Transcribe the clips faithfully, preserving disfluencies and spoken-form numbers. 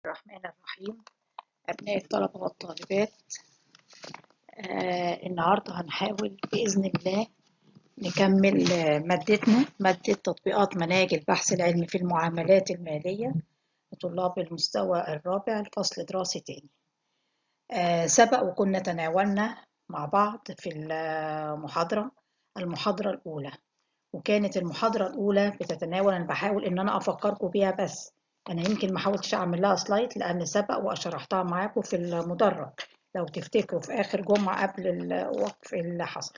الرحمن الرحيم. أبناء الطلبة والطالبات، آه النهاردة هنحاول بإذن الله نكمل آه مادتنا مادة تطبيقات مناهج البحث العلمي في المعاملات المالية لطلاب المستوى الرابع الفصل دراسي تاني. آه سبق وكنا تناولنا مع بعض في المحاضرة المحاضرة الأولى، وكانت المحاضرة الأولى بتتناول، أنا بحاول إن أنا أفكركم بيها، بس أنا يمكن ما حاولتش أعمل لها سلايد لأن سبق وشرحتها معاكم في المدرج لو تفتكروا في آخر جمعة قبل الوقف اللي حصل.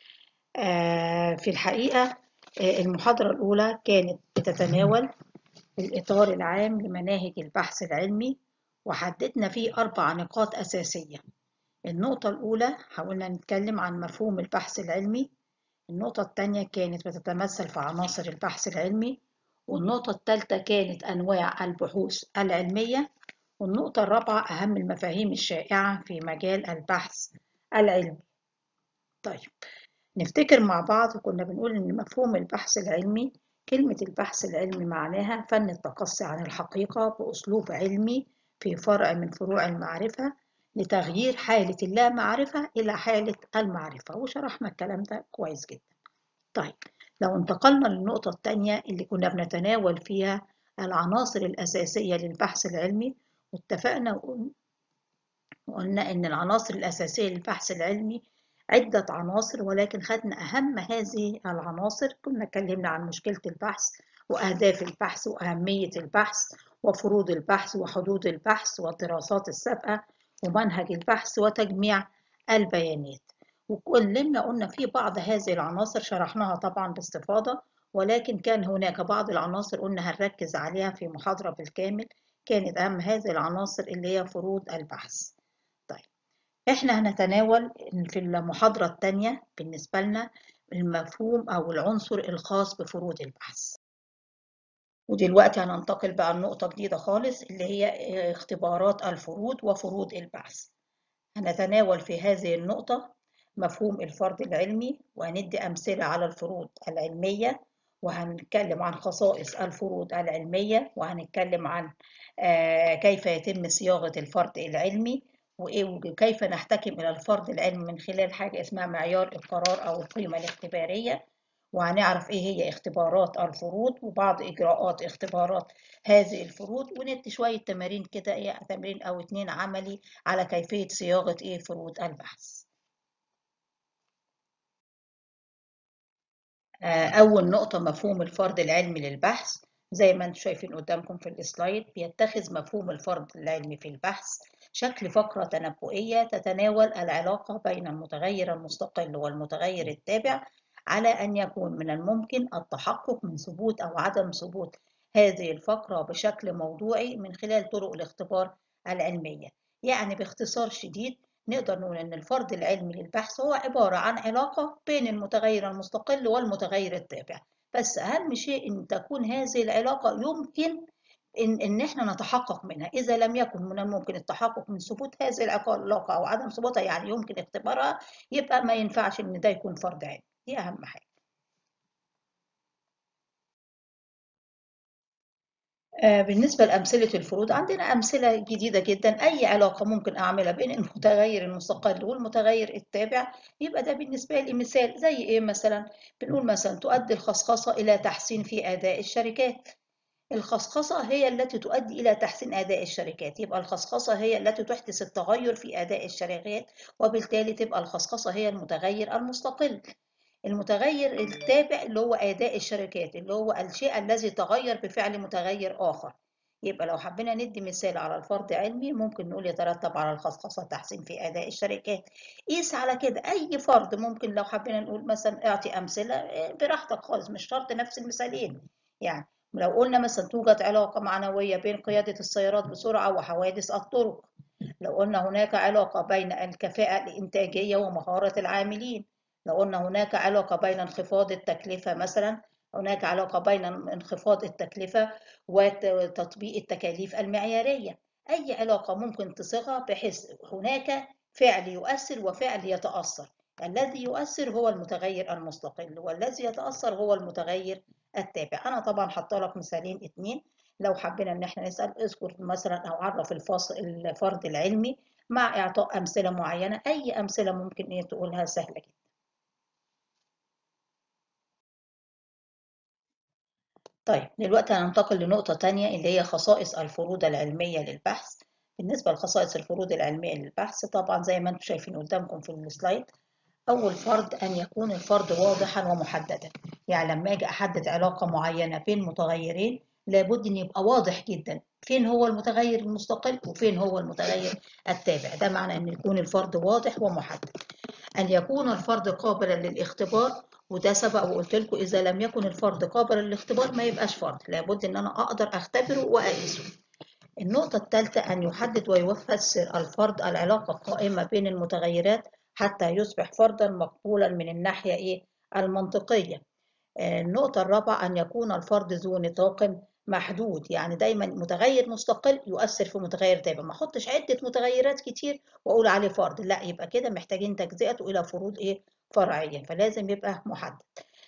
آه في الحقيقة آه المحاضرة الأولى كانت بتتناول الإطار العام لمناهج البحث العلمي، وحددنا فيه أربع نقاط أساسية. النقطة الأولى حاولنا نتكلم عن مفهوم البحث العلمي. النقطة الثانية كانت بتتمثل في عناصر البحث العلمي، والنقطة الثالثة كانت أنواع البحوث العلمية، والنقطة الرابعة أهم المفاهيم الشائعة في مجال البحث العلمي. طيب نفتكر مع بعض، كنا بنقول إن مفهوم البحث العلمي، كلمة البحث العلمي معناها فن التقصي عن الحقيقة بأسلوب علمي في فرع من فروع المعرفة لتغيير حالة اللا معرفة إلى حالة المعرفة، وشرحنا الكلام ده كويس جدا. طيب لو انتقلنا للنقطة الثانية اللي كنا بنتناول فيها العناصر الأساسية للبحث العلمي، واتفقنا وقلنا إن العناصر الأساسية للبحث العلمي عدة عناصر، ولكن خدنا أهم هذه العناصر. كنا اتكلمنا عن مشكلة البحث وأهداف البحث وأهمية البحث وفروض البحث وحدود البحث والدراسات السابقة ومنهج البحث وتجميع البيانات. وكلنا قلنا في بعض هذه العناصر شرحناها طبعا باستفاضة، ولكن كان هناك بعض العناصر قلنا هنركز عليها في محاضرة بالكامل. كانت أهم هذه العناصر اللي هي فروض البحث. طيب احنا هنتناول في المحاضرة الثانية بالنسبة لنا المفهوم أو العنصر الخاص بفروض البحث. ودلوقتي هننتقل بقى لنقطة جديدة خالص اللي هي اختبارات الفروض وفروض البحث. هنتناول في هذه النقطة مفهوم الفرض العلمي، وهندي أمثلة على الفروض العلمية، وهنتكلم عن خصائص الفروض العلمية، وهنتكلم عن كيف يتم صياغة الفرض العلمي، وكيف نحتكم إلى الفرض العلمي من خلال حاجة اسمها معيار القرار أو القيمة الاختبارية، وهنعرف إيه هي اختبارات الفروض وبعض إجراءات اختبارات هذه الفروض، وندي شوية تمارين كده، إيه تمرين أو اتنين عملي على كيفية صياغة إيه فروض البحث. أول نقطة مفهوم الفرض العلمي للبحث. زي ما انتم شايفين قدامكم في السلايد، بيتخذ مفهوم الفرض العلمي في البحث شكل فقرة تنبؤية تتناول العلاقة بين المتغير المستقل والمتغير التابع، على أن يكون من الممكن التحقق من ثبوت أو عدم ثبوت هذه الفقرة بشكل موضوعي من خلال طرق الاختبار العلمية. يعني باختصار شديد نقدر نقول أن الفرض العلمي للبحث هو عبارة عن علاقة بين المتغير المستقل والمتغير التابع، بس أهم شيء أن تكون هذه العلاقة يمكن إن, إن إحنا نتحقق منها. إذا لم يكن من الممكن التحقق من ثبوت هذه العلاقة أو عدم ثبوتها، يعني يمكن اختبارها، يبقى ما ينفعش إن ده يكون فرض علمي. دي أهم حاجة. بالنسبة لأمثلة الفروض، عندنا أمثلة جديدة جدا. أي علاقة ممكن أعملها بين المتغير المستقل والمتغير التابع، يبقى ده بالنسبة لي مثال. زي إيه مثلا؟ بنقول مثلا تؤدي الخصخصة إلى تحسين في أداء الشركات. الخصخصة هي التي تؤدي إلى تحسين أداء الشركات، يبقى الخصخصة هي التي تحدث التغير في أداء الشركات، وبالتالي تبقى الخصخصة هي المتغير المستقل. المتغير التابع اللي هو أداء الشركات، اللي هو الشيء الذي تغير بفعل متغير آخر. يبقى لو حبينا ندي مثال على الفرض علمي، ممكن نقول يترتب على الخصخصة تحسين في أداء الشركات. قيس على كده أي فرض. ممكن لو حبينا نقول مثلا اعطي أمثلة براحتك خالص، مش شرط نفس المثالين. يعني لو قلنا مثلا توجد علاقة معنوية بين قيادة السيارات بسرعة وحوادث الطرق. لو قلنا هناك علاقة بين الكفاءة الإنتاجية ومهارة العاملين. لو قلنا هناك علاقة بين انخفاض التكلفة مثلا، هناك علاقة بين انخفاض التكلفة وتطبيق التكاليف المعيارية. أي علاقة ممكن تصيغها بحيث هناك فعل يؤثر وفعل يتأثر. الذي يؤثر هو المتغير المستقل، والذي يتأثر هو المتغير التابع. أنا طبعا حاطه لك مثالين اتنين. لو حبينا إن إحنا نسأل اذكر مثلا أو عرف الفصل الفرد العلمي مع إعطاء أمثلة معينة، أي أمثلة ممكن إيه تقولها سهلة جدا. طيب دلوقتي هننتقل لنقطة تانية اللي هي خصائص الفروض العلمية للبحث. بالنسبة لخصائص الفروض العلمية للبحث، طبعا زي ما انتم شايفين قدامكم في السلايد، أول فرض أن يكون الفرض واضحا ومحددا. يعني لما أجي أحدد علاقة معينة بين متغيرين لابد أن يبقى واضح جدا فين هو المتغير المستقل وفين هو المتغير التابع. ده معنى أن يكون الفرض واضح ومحدد. أن يكون الفرض قابلا للاختبار، وده سبق وقلت لكم إذا لم يكن الفرض قابلا للاختبار ما يبقاش فرض، لابد أن أنا أقدر أختبره وأقيسه. النقطة الثالثة أن يحدد ويفسر الفرد العلاقة القائمة بين المتغيرات حتى يصبح فردا مقبولا من الناحية إيه؟ المنطقية. النقطة الرابعة أن يكون الفرد ذو نطاق محدود، يعني دايما متغير مستقل يؤثر في متغير تابع، ما احطش عدة متغيرات كتير واقول عليه فرد، لا، يبقى كده محتاجين تجزئته إلى فروض إيه؟ فرعية، فلازم يبقى محدد.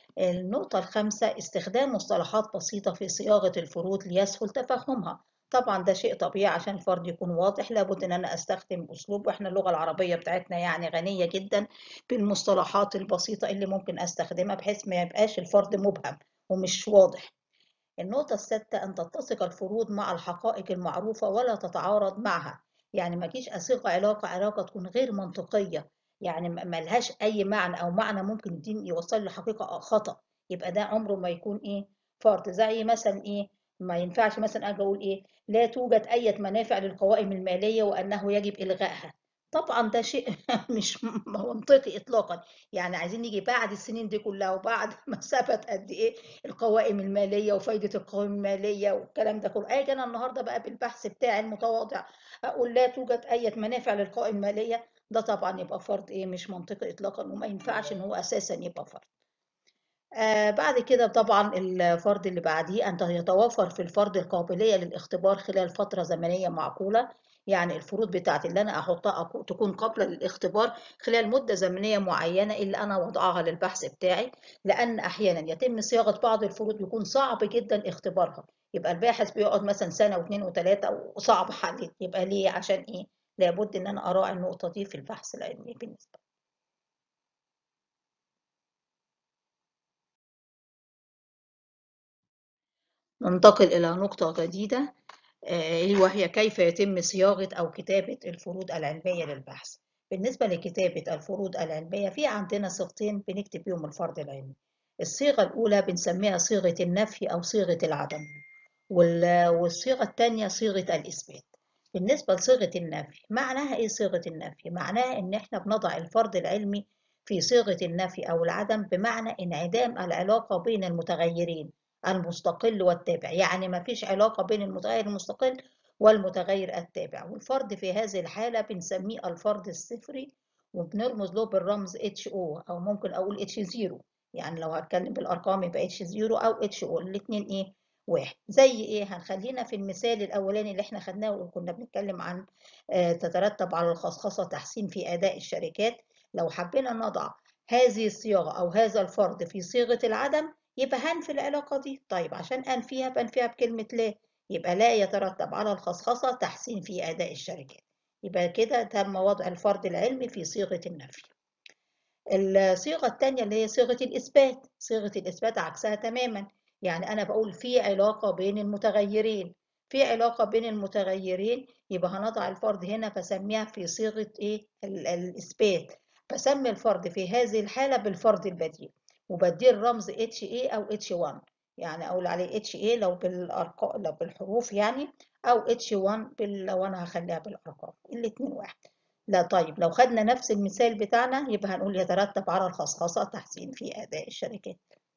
النقطة الخامسة استخدام مصطلحات بسيطة في صياغة الفروض ليسهل تفهمها. طبعا ده شيء طبيعي، عشان الفرد يكون واضح لابد ان انا استخدم اسلوب، واحنا اللغة العربية بتاعتنا يعني غنية جدا بالمصطلحات البسيطة اللي ممكن استخدمها بحيث ما يبقاش الفرد مبهم ومش واضح. النقطة السادسة أن تتسق الفروض مع الحقائق المعروفة ولا تتعارض معها. يعني ما جيش أصيغ علاقة علاقة تكون غير منطقية، يعني ما لهاش أي معنى أو معنى ممكن الدين يوصل لحقيقة خطأ، يبقى ده عمره ما يكون إيه؟ فرض. زي مثلا إيه؟ ما ينفعش مثلا أجي أقول إيه؟ لا توجد أي منافع للقوائم المالية وأنه يجب إلغائها. طبعا ده شيء مش منطقي إطلاقا. يعني عايزين نيجي بعد السنين دي كلها وبعد ما ثبت قد إيه القوائم المالية وفايدة القوائم المالية والكلام ده كله، أجي أنا النهاردة بقى بالبحث بتاعي المتواضع أقول لا توجد أي منافع للقوائم المالية؟ ده طبعا يبقى فرض إيه؟ مش منطقي إطلاقا، وما ينفعش إن هو أساسا يبقى فرض. آه بعد كده طبعا الفرض اللي بعديه أن يتوافر في الفرض القابلية للاختبار خلال فترة زمنية معقولة. يعني الفروض بتاعتي اللي أنا أحطها تكون قابلة للاختبار خلال مدة زمنية معينة اللي أنا وضعها للبحث بتاعي، لأن أحيانا يتم صياغة بعض الفروض يكون صعب جدا اختبارها، يبقى الباحث بيقعد مثلا سنة واثنين وثلاثة وصعب حل. يبقى ليه؟ عشان إيه؟ لابد إن أنا أراعي النقطة دي في البحث العلمي بالنسبة. ننتقل إلى نقطة جديدة، آه، وهي كيف يتم صياغة أو كتابة الفروض العلمية للبحث. بالنسبة لكتابة الفروض العلمية في عندنا صيغتين بنكتب بيهم الفرض العلمي. الصيغة الأولى بنسميها صيغة النفي أو صيغة العدم، والصيغة الثانية صيغة الإثبات. بالنسبة لصيغة النفي، معناها إيه صيغة النفي؟ معناها إن إحنا بنضع الفرض العلمي في صيغة النفي أو العدم، بمعنى انعدام العلاقة بين المتغيرين المستقل والتابع. يعني ما فيش علاقة بين المتغير المستقل والمتغير التابع، والفرض في هذه الحالة بنسميه الفرض الصفري، وبنرمز له بالرمز اتش او، أو ممكن أقول اتش صفر. يعني لو هتكلم بالأرقام يبقى اتش صفر أو اتش او، الاتنين إيه؟ واحد. زي ايه؟ هنخلينا في المثال الاولاني اللي احنا خدناه وكنا بنتكلم عن آه، تترتب على الخصخصه تحسين في اداء الشركات. لو حبينا نضع هذه الصياغه او هذا الفرض في صيغه العدم يبقى هنفي العلاقه دي. طيب عشان انفيها بنفيها بكلمه لا، يبقى لا يترتب على الخصخصه تحسين في اداء الشركات. يبقى كده تم وضع الفرض العلمي في صيغه النفي. الصيغة التانية اللي هي صيغة الإثبات، صيغة الإثبات عكسها تماما. يعني أنا بقول في علاقة بين المتغيرين، في علاقة بين المتغيرين، يبقى هنضع الفرض هنا فسميها في صيغة إيه؟ الإثبات. بسمي الفرض في هذه الحالة بالفرض البديل، وبديل رمز اتش اي أو اتش واحد. يعني أقول عليه اتش اي لو بالأرقام لو بالحروف يعني، أو اتش واحد بال... لو أنا هخليها بالأرقام، الاتنين واحد. لا، طيب لو خدنا نفس المثال بتاعنا يبقى هنقول يترتب على الخصخصة تحسين في أداء الشركات.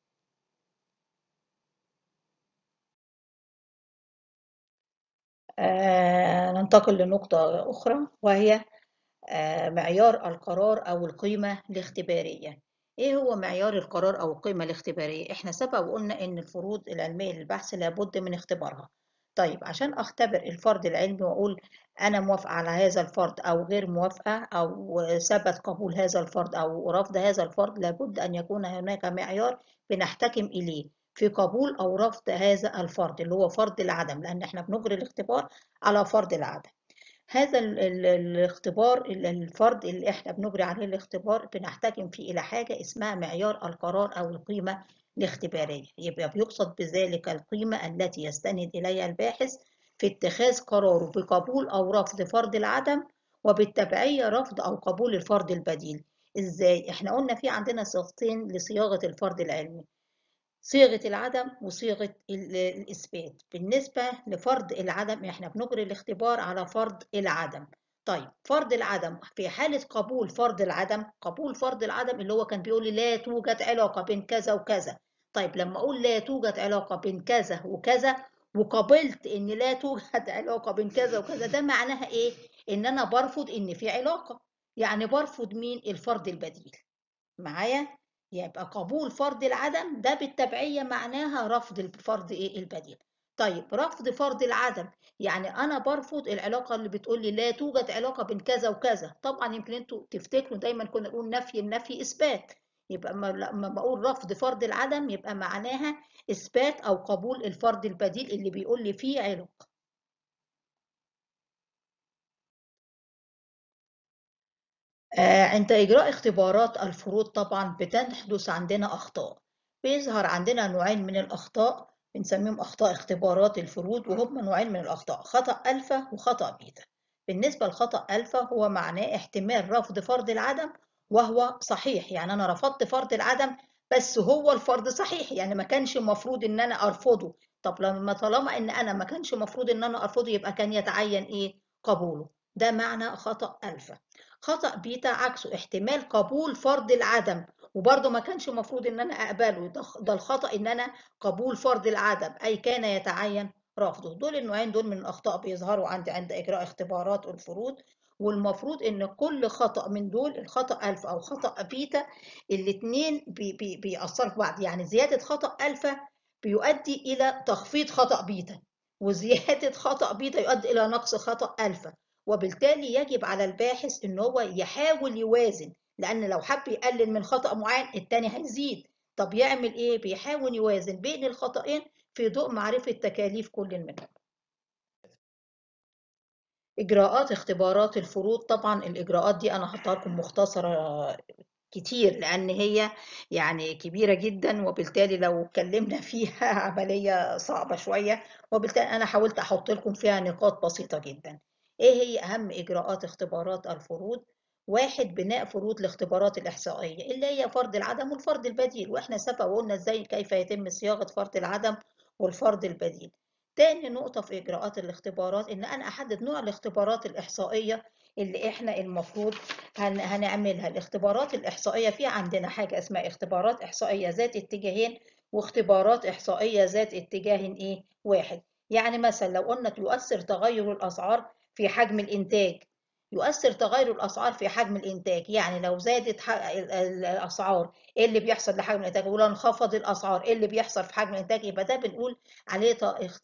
آه ننتقل لنقطة أخرى، وهي آه معيار القرار أو القيمة الاختبارية. إيه هو معيار القرار أو القيمة الاختبارية؟ إحنا سبق وقلنا إن الفروض العلمية للبحث لابد من اختبارها. طيب عشان أختبر الفرض العلمي وأقول أنا موافقة على هذا الفرض أو غير موافقة، أو ثبت قبول هذا الفرض أو رفض هذا الفرض، لابد أن يكون هناك معيار بنحتكم إليه. في قبول أو رفض هذا الفرض اللي هو فرض العدم، لأن احنا بنجري الاختبار على فرض العدم. هذا ال ال الاختبار الفرض اللي احنا بنجري عليه الاختبار بنحتكم فيه إلى حاجة اسمها معيار القرار أو القيمة الاختبارية. يبقى بيقصد بذلك القيمة التي يستند إليها الباحث في اتخاذ قراره بقبول أو رفض فرض العدم، وبالتبعية رفض أو قبول الفرض البديل. إزاي؟ إحنا قلنا في عندنا صيغتين لصياغة الفرض العلمي: صيغة العدم وصيغة الإثبات. بالنسبة لفرض العدم احنا بنجري الاختبار على فرض العدم. طيب فرض العدم في حالة قبول فرض العدم، قبول فرض العدم اللي هو كان بيقول لي لا توجد علاقة بين كذا وكذا. طيب لما أقول لا توجد علاقة بين كذا وكذا وقبلت إن لا توجد علاقة بين كذا وكذا، ده معناها إيه؟ إن أنا برفض إن في علاقة، يعني برفض مين؟ الفرض البديل. معايا؟ يبقى قبول فرض العدم ده بالتبعية معناها رفض الفرض ايه البديل. طيب رفض فرض العدم يعني انا برفض العلاقة اللي بتقول لي لا توجد علاقة بين كذا وكذا. طبعا يمكن انتوا تفتكروا دايما كنا نقول نفي النفي اثبات. يبقى لما بقول رفض فرض العدم يبقى معناها اثبات او قبول الفرض البديل اللي بيقول لي فيه علاقة. آه، عند إجراء اختبارات الفروض طبعا بتحدث عندنا أخطاء. بيظهر عندنا نوعين من الأخطاء بنسميهم أخطاء اختبارات الفروض، وهم نوعين من الأخطاء: خطأ ألفا وخطأ بيتا. بالنسبة لخطأ ألفا هو معناه احتمال رفض فرض العدم وهو صحيح، يعني أنا رفضت فرض العدم بس هو الفرض صحيح، يعني ما كانش المفروض إن أنا أرفضه. طب لما طالما إن أنا ما كانش المفروض إن أنا أرفضه يبقى كان يتعين إيه؟ قبوله. ده معنى خطأ ألفا. خطأ بيتا عكسه احتمال قبول فرض العدم وبرضه ما كانش المفروض ان انا اقبله. ده ده الخطأ ان انا قبول فرض العدم اي كان يتعين رفضه. دول النوعين دول من الاخطاء بيظهروا عندي عند اجراء اختبارات الفروض. والمفروض ان كل خطأ من دول، الخطأ الفا او خطأ بيتا، الاثنين بي بي بيأثروا في بعض. يعني زيادة خطأ الفا بيؤدي الى تخفيض خطأ بيتا، وزيادة خطأ بيتا يؤدي الى نقص خطأ الفا. وبالتالي يجب على الباحث ان هو يحاول يوازن، لان لو حب يقلل من خطأ معين التاني هيزيد. طب يعمل ايه؟ بيحاول يوازن بين الخطأين في ضوء معرفة تكاليف كل منهم. اجراءات اختبارات الفروض، طبعا الاجراءات دي انا هحطها لكم مختصرة كتير لان هي يعني كبيرة جدا، وبالتالي لو اتكلمنا فيها عملية صعبة شوية. وبالتالي انا حاولت احط لكم فيها نقاط بسيطة جدا. ايه هي اهم اجراءات اختبارات الفروض؟ واحد: بناء فروض الاختبارات الاحصائية اللي هي فرض العدم والفرض البديل، واحنا سبق وقلنا ازاي كيف يتم صياغة فرض العدم والفرض البديل. تاني نقطة في إجراءات الاختبارات إن أنا أحدد نوع الاختبارات الإحصائية اللي إحنا المفروض هن هنعملها. الاختبارات الإحصائية في عندنا حاجة اسمها اختبارات إحصائية ذات اتجاهين واختبارات إحصائية ذات اتجاه إيه؟ واحد. يعني مثلا لو قلنا يؤثر تغير الأسعار في حجم الإنتاج، يؤثر تغير الأسعار في حجم الإنتاج، يعني لو زادت الأسعار إيه اللي بيحصل لحجم الإنتاج، ولو انخفض الأسعار إيه اللي بيحصل في حجم الإنتاج. يبقى ده بنقول عليه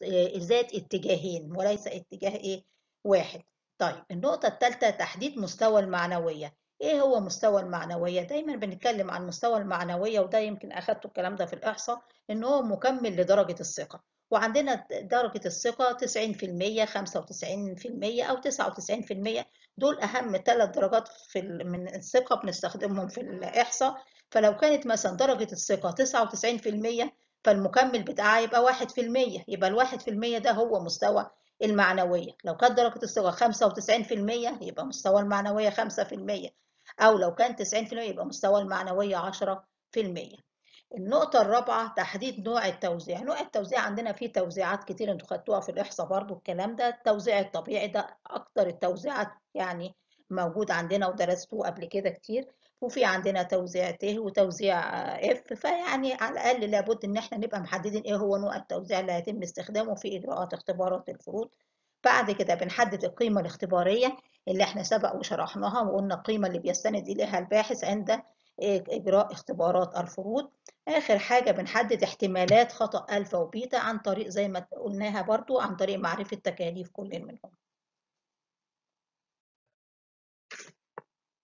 ذات اتجاهين وليس اتجاه إيه؟ واحد. طيب النقطة الثالثة: تحديد مستوى المعنوية. ايه هو مستوى المعنوية؟ دايما بنتكلم عن مستوى المعنوية، وده يمكن اخدتوا الكلام ده في الاحصاء ان هو مكمل لدرجة الثقة. وعندنا درجة الثقة تسعين في المية، خمسة وتسعين في المية او تسعة وتسعين في المية. دول اهم ثلاث درجات في من الثقة بنستخدمهم في الاحصاء. فلو كانت مثلا درجة الثقة تسعة وتسعين في المية فالمكمل بتاعها يبقى واحد في المية، يبقى الواحد في المية ده هو مستوى المعنوية. لو كانت درجة الثقة خمسة وتسعين في المية يبقى مستوى المعنوية خمسة في المية، أو لو كان تسعين في المية يبقى مستوى المعنوية عشرة في المية. النقطة الرابعة: تحديد نوع التوزيع. نوع التوزيع عندنا فيه توزيعات كتير انتوا خدتوها في الإحصاء برضو الكلام ده. التوزيع الطبيعي ده أكتر التوزيعات يعني موجود عندنا ودرستوه قبل كده كتير. وفي عندنا توزيع ت وتوزيع اف، فيعني على الأقل لابد إن احنا نبقى محددين إيه هو نوع التوزيع اللي هيتم استخدامه في إجراءات اختبارات الفروض. بعد كده بنحدد القيمة الاختبارية اللي احنا سبق وشرحناها وقلنا القيمة اللي بيستند إليها الباحث عند إجراء اختبارات الفروض. آخر حاجة بنحدد احتمالات خطأ ألفا وبيتا عن طريق زي ما قلناها برضو عن طريق معرفة تكاليف كل منهم.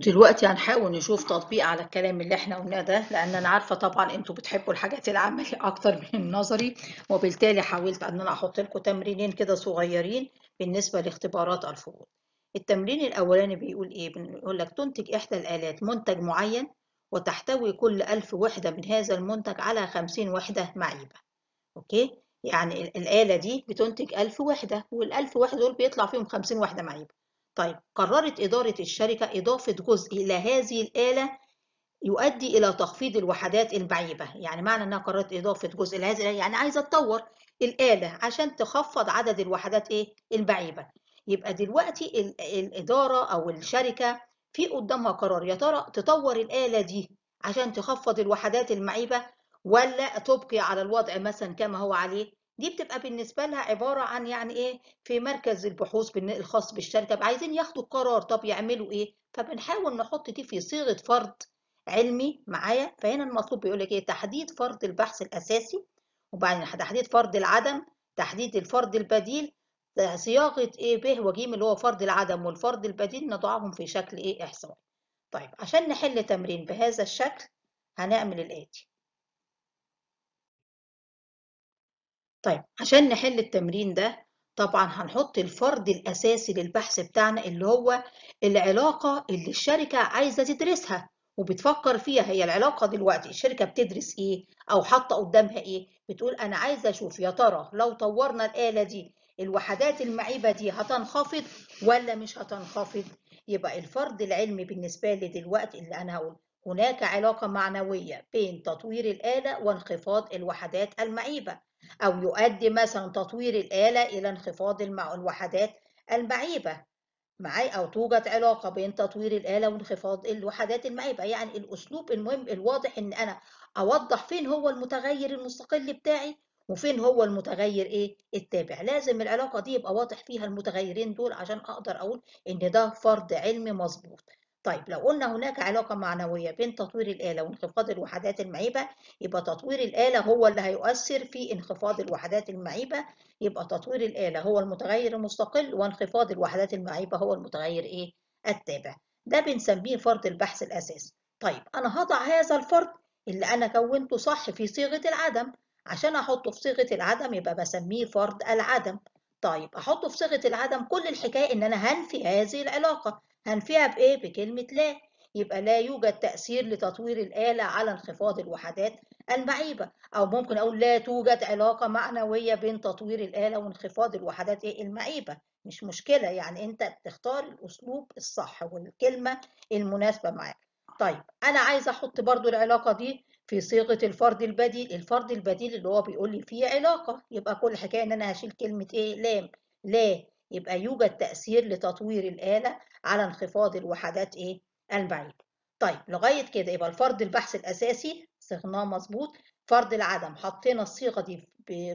ودلوقتي هنحاول نشوف تطبيق على الكلام اللي احنا قلناه ده، لان انا عارفه طبعا انتوا بتحبوا الحاجات العملي اكتر من النظري، وبالتالي حاولت ان انا احط لكم تمرينين كده صغيرين بالنسبه لاختبارات الفروض. التمرين الاولاني بيقول ايه؟ بيقول لك تنتج احدى الالات منتج معين، وتحتوي كل ألف وحده من هذا المنتج على خمسين وحده معيبه. اوكي، يعني ال- الآلة دي بتنتج ألف وحدة، والألف وحدة دول بيطلع فيهم خمسين وحدة معيبة. طيب قررت إدارة الشركة إضافة جزء إلى هذه الآلة يؤدي إلى تخفيض الوحدات المعيبة. يعني معنى إنها قررت إضافة جزء إلى هذه الآلة يعني عايزة تطور الآلة عشان تخفض عدد الوحدات إيه المعيبة. يبقى دلوقتي ال- الإدارة أو الشركة في قدامها قرار، يا ترى تطور الآلة دي عشان تخفض الوحدات المعيبة، ولا تبقي على الوضع مثلا كما هو عليه. دي بتبقى بالنسبة لها عبارة عن يعني إيه، في مركز البحوث بالن- الخاص بالشركة عايزين ياخدوا القرار، طب يعملوا إيه؟ فبنحاول نحط دي في صيغة فرض علمي معايا. فهنا المطلوب بيقول لك ايه؟ تحديد فرض البحث الاساسي، وبعدين تحديد فرض العدم، تحديد الفرض البديل، صياغه ايه ب وج اللي هو فرض العدم والفرض البديل نضعهم في شكل ايه احصائي. طيب عشان نحل تمرين بهذا الشكل هنعمل الاتي. طيب عشان نحل التمرين ده طبعا هنحط الفرض الأساسي للبحث بتاعنا اللي هو العلاقة اللي الشركة عايزة تدرسها وبتفكر فيها. هي العلاقة دلوقتي الشركة بتدرس ايه أو حاطة قدامها ايه؟ بتقول أنا عايزة أشوف يا ترى لو طورنا الآلة دي الوحدات المعيبة دي هتنخفض ولا مش هتنخفض. يبقى الفرض العلمي بالنسبة لي دلوقتي اللي أنا هقول هناك علاقة معنوية بين تطوير الآلة وانخفاض الوحدات المعيبة، أو يؤدي مثلا تطوير الآلة إلى انخفاض الوحدات المعيبة معي، أو توجد علاقة بين تطوير الآلة وانخفاض الوحدات المعيبة. يعني الأسلوب المهم الواضح إن أنا أوضح فين هو المتغير المستقل بتاعي وفين هو المتغير إيه التابع. لازم العلاقة دي يبقى واضح فيها المتغيرين دول عشان أقدر أقول إن ده فرض علمي مظبوط. طيب لو قلنا هناك علاقة معنوية بين تطوير الآلة وانخفاض الوحدات المعيبة، يبقى تطوير الآلة هو اللي هيؤثر في انخفاض الوحدات المعيبة. يبقى تطوير الآلة هو المتغير المستقل، وانخفاض الوحدات المعيبة هو المتغير إيه التابع. ده بنسميه فرض البحث الأساسي. طيب أنا هضع هذا الفرض اللي أنا كونته صح في صيغة العدم. عشان أحطه في صيغة العدم يبقى بسميه فرض العدم. طيب أحطه في صيغة العدم، كل الحكاية إن أنا هنفي هذه العلاقة. هنفيها بإيه؟ بكلمة لا. يبقى لا يوجد تأثير لتطوير الآلة على انخفاض الوحدات المعيبة. أو ممكن أقول لا توجد علاقة معنوية بين تطوير الآلة وانخفاض الوحدات إيه المعيبة. مش مشكلة، يعني أنت تختار الأسلوب الصح والكلمة المناسبة معاك. طيب أنا عايزة أحط برضو العلاقة دي في صيغة الفرض البديل. الفرض البديل اللي هو بيقول لي فيه علاقة، يبقى كل حكاية إن أنا هشيل كلمة إيه لام لا. يبقى يوجد تأثير لتطوير الآلة على انخفاض الوحدات إيه المعيبة. طيب لغاية كده يبقى الفرض البحث الأساسي صيغناه مظبوط. فرض العدم حطينا الصيغة دي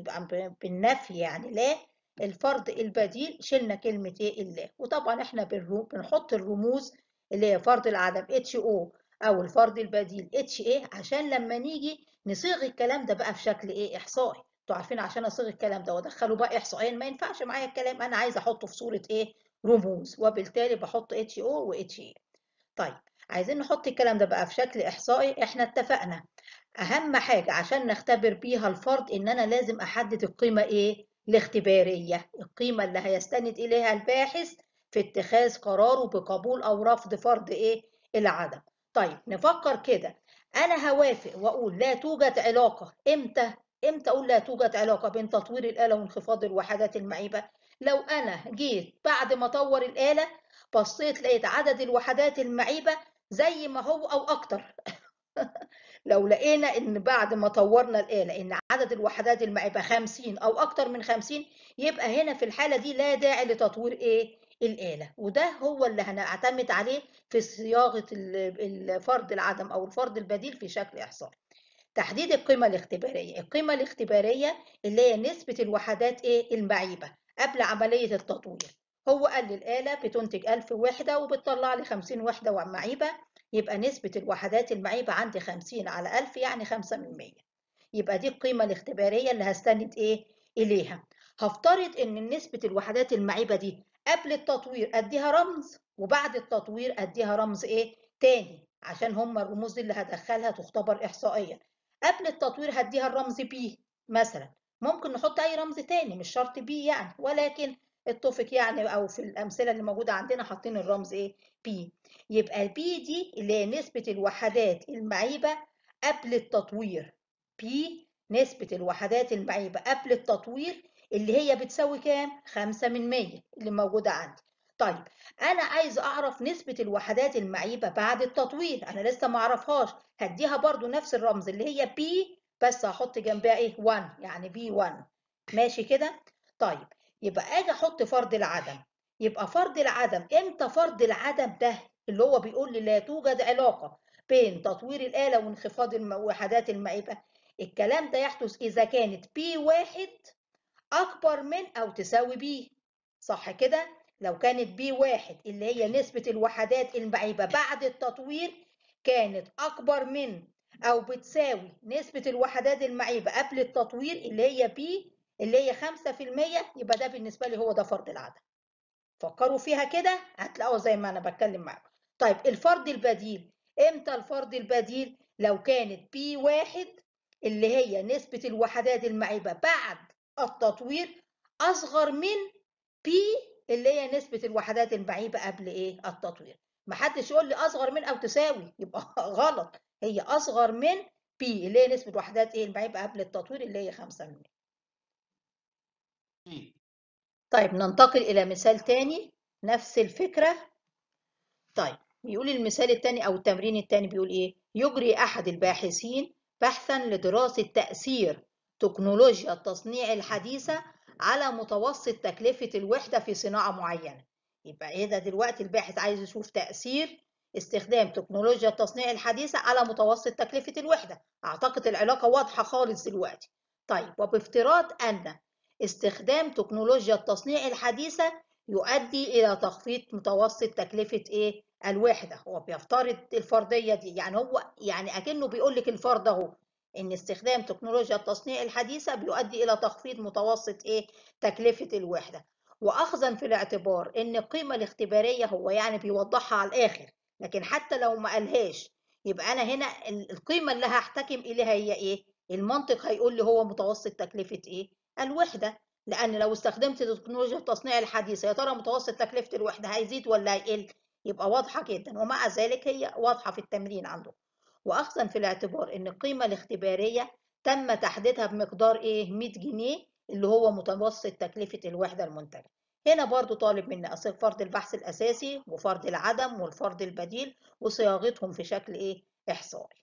بالنفي يعني لا. الفرض البديل شلنا كلمة ايه اللا. وطبعا احنا بنحط الرموز اللي هي فرض العدم اتش او او الفرض البديل اتش ايه عشان لما نيجي نصيغ الكلام ده بقى في شكل ايه احصائي. انتوا عارفين عشان اصيغ الكلام ده وادخله بقى احصائيا ما ينفعش معايا الكلام، انا عايزه احطه في صورة ايه رموز، وبالتالي بحط اتش او واتش ايه. طيب عايزين نحط الكلام ده بقى في شكل إحصائي. احنا اتفقنا أهم حاجة عشان نختبر بيها الفرد إن أنا لازم أحدد القيمة إيه؟ الاختبارية، القيمة اللي هيستند إليها الباحث في اتخاذ قراره بقبول أو رفض فرض إيه؟ العدم. طيب نفكر كده، أنا هوافق وأقول لا توجد علاقة. إمتى؟ إمتى أقول لا توجد علاقة بين تطوير الآلة وانخفاض الوحدات المعيبة؟ لو أنا جيت بعد ما أطور الآلة بصيت لقيت عدد الوحدات المعيبة زي ما هو أو أكتر. لو لقينا إن بعد ما طورنا الآلة إن عدد الوحدات المعيبة خمسين أو أكتر من خمسين، يبقى هنا في الحالة دي لا داعي لتطوير إيه الآلة. وده هو اللي هنعتمد عليه في صياغة الفرض العدم أو الفرض البديل في شكل إحصائي. تحديد القيمة الاختبارية. القيمة الاختبارية اللي هي نسبة الوحدات إيه المعيبة قبل عملية التطوير. هو قال لي الآلة بتنتج ألف وحدة وبتطلع لي خمسين وحدة معيبة، يبقى نسبة الوحدات المعيبة عندي خمسين على ألف يعني خمسة من مية. يبقى دي القيمة الاختبارية اللي هستند إيه إليها. هفترض إن نسبة الوحدات المعيبة دي قبل التطوير اديها رمز، وبعد التطوير اديها رمز ايه تاني، عشان هم الرموز دي اللي هدخلها تختبر احصائيا. قبل التطوير هديها الرمز بي مثلا، ممكن نحط اي رمز تاني مش شرط بي يعني، ولكن اتفق يعني، او في الامثله اللي موجوده عندنا حاطين الرمز ايه بي. يبقى البي دي اللي هي نسبه الوحدات المعيبه قبل التطوير، بي نسبه الوحدات المعيبه قبل التطوير اللي هي بتساوي كام؟ خمسة من مية اللي موجودة عندي. طيب أنا عايز أعرف نسبة الوحدات المعيبة بعد التطوير، أنا لسه ما أعرفهاش، هديها برضو نفس الرمز اللي هي B، بس هحط جنبها إيه؟ واحد، يعني بي واحد. ماشي كده؟ طيب يبقى أجي أحط فرض العدم. يبقى فرض العدم إمتى؟ فرض العدم ده اللي هو بيقول لي لا توجد علاقة بين تطوير الآلة وانخفاض الوحدات المعيبة. الكلام ده يحدث إذا كانت بي واحد أكبر من أو تساوي بي، صح كده؟ لو كانت بي واحد اللي هي نسبة الوحدات المعيبة بعد التطوير كانت أكبر من أو بتساوي نسبة الوحدات المعيبة قبل التطوير اللي هي بي اللي هي خمسة في المية، يبقى ده بالنسبة لي هو ده فرض العدم. فكروا فيها كده هتلاقوا زي ما أنا بتكلم معاكم. طيب الفرض البديل، إمتى الفرض البديل؟ لو كانت بي واحد اللي هي نسبة الوحدات المعيبة بعد التطوير أصغر من بي اللي هي نسبة الوحدات المعيبة قبل إيه؟ التطوير. محدش يقول لي أصغر من أو تساوي، يبقى غلط، هي أصغر من بي اللي هي نسبة وحدات إيه المعيبة قبل التطوير اللي هي خمسة من مية. طيب ننتقل إلى مثال تاني نفس الفكرة. طيب يقول المثال الثاني أو التمرين الثاني بيقول إيه؟ يجري أحد الباحثين بحثا لدراسة تأثير تكنولوجيا التصنيع الحديثة على متوسط تكلفة الوحدة في صناعة معينة. يبقى إيه ده دلوقتي؟ الباحث عايز يشوف تأثير استخدام تكنولوجيا التصنيع الحديثة على متوسط تكلفة الوحدة. أعتقد العلاقة واضحة خالص دلوقتي. طيب وبافتراض أن استخدام تكنولوجيا التصنيع الحديثة يؤدي إلى تخفيض متوسط تكلفة إيه؟ الوحدة. هو بيفترض الفرضية دي، يعني هو يعني أكنه بيقول لك الفرض أهو إن استخدام تكنولوجيا التصنيع الحديثة بيؤدي إلى تخفيض متوسط إيه؟ تكلفة الوحدة. وأخذا في الاعتبار إن القيمة الاختبارية هو يعني بيوضحها على الآخر، لكن حتى لو ما قالهاش يبقى أنا هنا القيمة اللي هحتكم إليها هي إيه؟ المنطق هيقول لي هو متوسط تكلفة إيه؟ الوحدة. لأن لو استخدمت تكنولوجيا التصنيع الحديثة يا ترى متوسط تكلفة الوحدة هيزيد ولا هيقل؟ يبقى واضحة جدا، ومع ذلك هي واضحة في التمرين عنده. وأخذا في الاعتبار إن القيمة الاختبارية تم تحديدها بمقدار إيه؟ مية جنيه اللي هو متوسط تكلفة الوحدة المنتجة. هنا برضو طالب مني أصيغ فرض البحث الأساسي وفرض العدم والفرض البديل وصياغتهم في شكل إيه؟ إحصائي.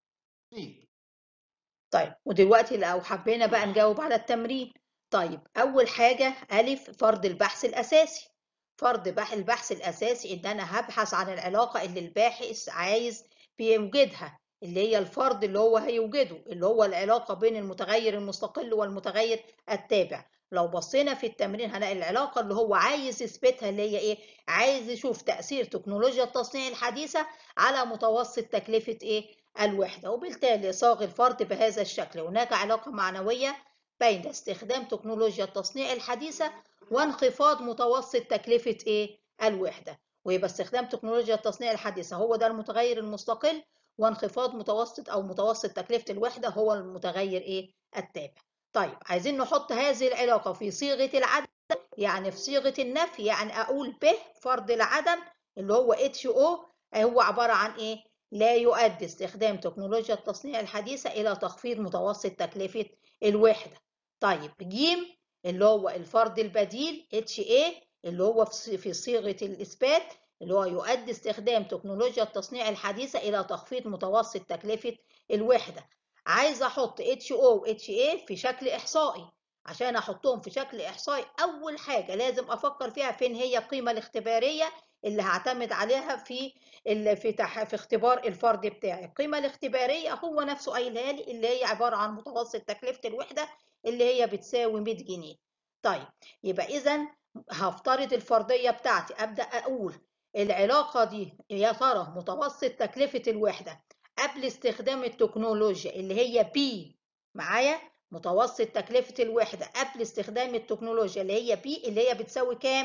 طيب ودلوقتي لو حبينا بقى نجاوب على التمرين. طيب أول حاجة ألف فرض البحث الأساسي. فرض البحث الأساسي إن أنا هبحث عن العلاقة اللي الباحث عايز بيوجدها، اللي هي الفرض اللي هو هيوجده اللي هو العلاقة بين المتغير المستقل والمتغير التابع. لو بصينا في التمرين هنلاقي العلاقة اللي هو عايز يثبتها اللي هي إيه؟ عايز يشوف تأثير تكنولوجيا التصنيع الحديثة على متوسط تكلفة إيه؟ الوحدة. وبالتالي صاغ الفرض بهذا الشكل: هناك علاقة معنوية بين استخدام تكنولوجيا التصنيع الحديثة وانخفاض متوسط تكلفة إيه؟ الوحدة. ويبقى استخدام تكنولوجيا التصنيع الحديثة هو ده المتغير المستقل، وانخفاض متوسط أو متوسط تكلفة الوحدة هو المتغير إيه؟ التابع. طيب عايزين نحط هذه العلاقة في صيغة العدم، يعني في صيغة النفي، يعني أقول ب فرض العدم اللي هو اتش او هو عبارة عن إيه؟ لا يؤدي استخدام تكنولوجيا التصنيع الحديثة إلى تخفيض متوسط تكلفة الوحدة. طيب ج اللي هو الفرض البديل اتش اي اللي هو في صيغة الإثبات اللي هو يؤدي استخدام تكنولوجيا التصنيع الحديثة إلى تخفيض متوسط تكلفة الوحدة. عايز أحط اتش او و اتش اي في شكل إحصائي. عشان أحطهم في شكل إحصائي أول حاجة لازم أفكر فيها فين هي القيمة الاختبارية اللي هعتمد عليها في في في اختبار الفرد بتاعي. القيمة الاختبارية هو نفسه قايلها لي اللي هي عبارة عن متوسط تكلفة الوحدة اللي هي بتساوي مية جنيه. طيب يبقى إذا هفترض الفرضية بتاعتي، أبدأ أقول العلاقة دي يا ترى متوسط تكلفة الوحدة قبل استخدام التكنولوجيا اللي هي بي معايا، متوسط تكلفة الوحدة قبل استخدام التكنولوجيا اللي هي بي اللي هي بتساوي كام؟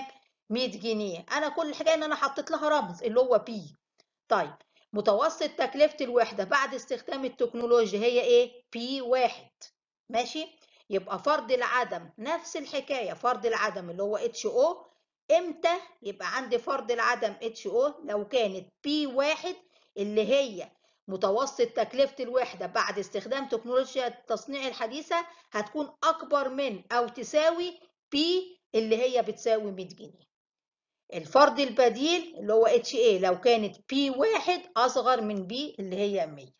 مية جنيه. انا كل الحكايه ان انا حطيت لها رمز اللي هو بي. طيب متوسط تكلفه الوحده بعد استخدام التكنولوجيا هي ايه؟ بي واحد. ماشي. يبقى فرض العدم نفس الحكايه، فرض العدم اللي هو اتش او. امتى يبقى عندي فرض العدم اتش او؟ لو كانت بي واحد اللي هي متوسط تكلفة الوحدة بعد استخدام تكنولوجيا التصنيع الحديثة هتكون أكبر من أو تساوي بي اللي هي بتساوي مية جنيه. الفرض البديل اللي هو اتش اي لو كانت بي واحد أصغر من بي اللي هي مية.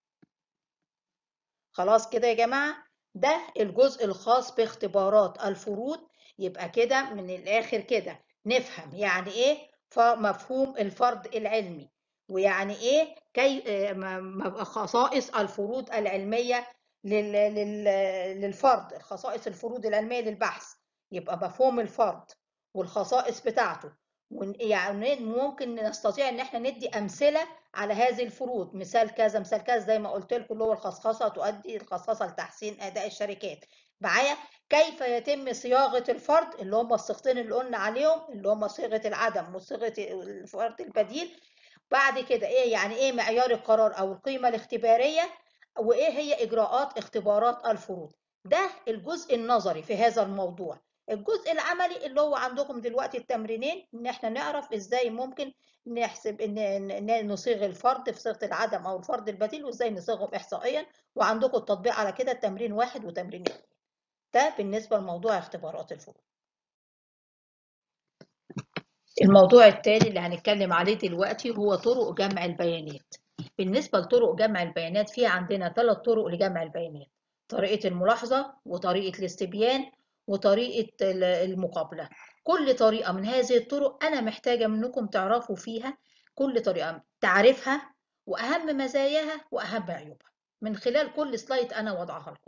خلاص كده يا جماعة، ده الجزء الخاص باختبارات الفروض. يبقى كده من الآخر كده نفهم يعني إيه مفهوم الفرض العلمي، ويعني إيه كي خصائص الفروض العلمية للفرض، خصائص الفروض العلمية للبحث. يبقى مفهوم الفرض والخصائص بتاعته، يعني ممكن نستطيع ان احنا ندي امثله على هذه الفروض، مثال كذا مثال كذا زي ما قلت لكم اللي هو الخصخصه تؤدي الخصخصه لتحسين اداء الشركات. معايا كيف يتم صياغه الفرض اللي هم الصيغتين اللي قلنا عليهم اللي هم صيغه العدم وصيغه الفرض البديل. بعد كده ايه يعني ايه معيار القرار او القيمه الاختباريه، وايه هي اجراءات اختبارات الفروض. ده الجزء النظري في هذا الموضوع. الجزء العملي اللي هو عندكم دلوقتي التمرينين ان احنا نعرف ازاي ممكن نحسب ان نصيغ الفرض في صيغه العدم او الفرض البديل، وازاي نصيغهم احصائيا. وعندكم التطبيق على كده تمرين واحد وتمرين اثنين. ده بالنسبه لموضوع اختبارات الفروض. الموضوع التالي اللي هنتكلم عليه دلوقتي هو طرق جمع البيانات. بالنسبه لطرق جمع البيانات في عندنا ثلاث طرق لجمع البيانات: طريقه الملاحظه وطريقه الاستبيان وطريقه المقابله. كل طريقه من هذه الطرق انا محتاجه منكم تعرفوا فيها كل طريقه تعرفها واهم مزاياها واهم عيوبها من خلال كل سلايد انا وضعها لكم.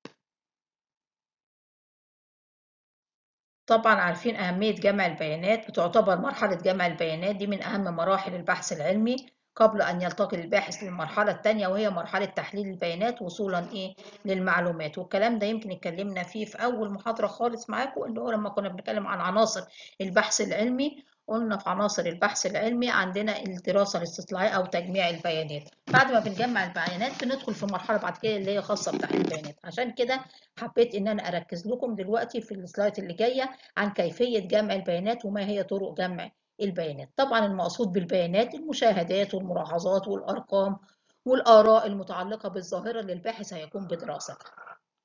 طبعا عارفين أهمية جمع البيانات. بتعتبر مرحلة جمع البيانات دي من أهم مراحل البحث العلمي قبل أن يلتقي الباحث للمرحلة الثانية وهي مرحلة تحليل البيانات وصولا إيه للمعلومات. والكلام ده يمكن اتكلمنا فيه في أول محاضرة خالص معاكم اللي هو لما كنا بنتكلم عن عناصر البحث العلمي. قلنا في عناصر البحث العلمي عندنا الدراسة الاستطلاعية أو تجميع البيانات. بعد ما بنجمع البيانات بندخل في مرحلة بعد كده اللي هي خاصة بتحليل البيانات. عشان كده حبيت إن أنا أركز لكم دلوقتي في السلايد اللي جاية عن كيفية جمع البيانات وما هي طرق جمع البيانات. طبعا المقصود بالبيانات المشاهدات والملاحظات والأرقام والآراء المتعلقة بالظاهرة اللي الباحث هيقوم بدراستها.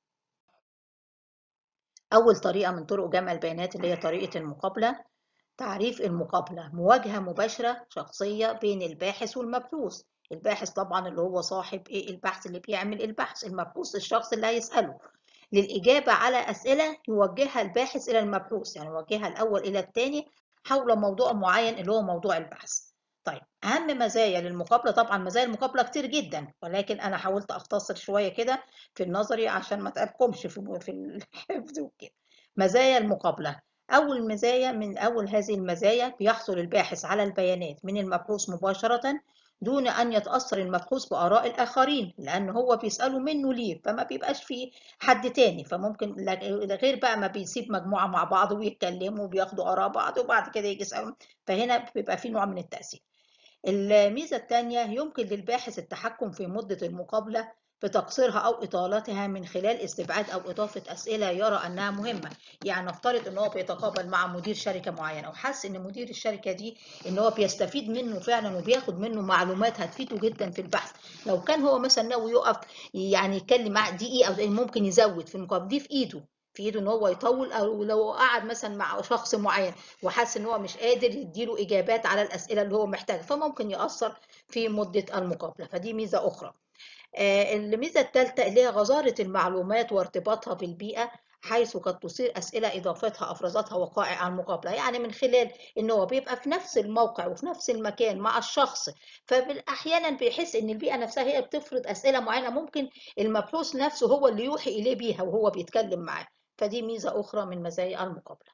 أول طريقة من طرق جمع البيانات اللي هي طريقة المقابلة. تعريف المقابلة: مواجهة مباشرة شخصية بين الباحث والمبحوث. الباحث طبعا اللي هو صاحب ايه البحث اللي بيعمل البحث، المبحوث الشخص اللي هيسأله للإجابة على أسئلة يوجهها الباحث إلى المبحوث، يعني يوجهها الأول إلى الثاني حول موضوع معين اللي هو موضوع البحث. طيب أهم مزايا للمقابلة، طبعا مزايا المقابلة كتير جدا ولكن أنا حاولت أختصر شوية كده في النظري عشان ما تعبكمش في في الحفظ وكده. مزايا المقابلة: أول مزايا من أول هذه المزايا بيحصل الباحث على البيانات من المبحوث مباشرة دون أن يتأثر المبحوث بآراء الآخرين، لأن هو بيسأله منه ليه فما بيبقاش فيه حد تاني. فممكن غير بقى ما بيسيب مجموعة مع بعض ويتكلموا وبياخدوا آراء بعض وبعد كده يجي يسألهم، فهنا بيبقى فيه نوع من التأثير. الميزة الثانية: يمكن للباحث التحكم في مدة المقابلة بتقصيرها أو إطالتها من خلال استبعاد أو إضافة أسئلة يرى أنها مهمة. يعني نفترض إن هو بيتقابل مع مدير شركة معينة وحس إن مدير الشركة دي إن هو بيستفيد منه فعلا وبياخد منه معلومات هتفيده جدا في البحث. لو كان هو مثلا ناوي يقف يعني يتكلم معاه دقيقة أو ممكن يزود في المقابلة دي، في إيده في ايده ان هو يطول. او لو قعد مثلا مع شخص معين وحس ان هو مش قادر يديله اجابات على الاسئله اللي هو محتاجها فممكن ياثر في مده المقابله، فدي ميزه اخرى. آه الميزه الثالثه اللي هي غزاره المعلومات وارتباطها بالبيئه، حيث قد تصير اسئله اضافتها افرزتها وقائع المقابله. يعني من خلال ان هو بيبقى في نفس الموقع وفي نفس المكان مع الشخص، فاحيانا بيحس ان البيئه نفسها هي بتفرض اسئله معينه ممكن المبحوث نفسه هو اللي يوحي اليه بيها وهو بيتكلم معاه. فدي ميزة أخرى من مزايا المقابلة.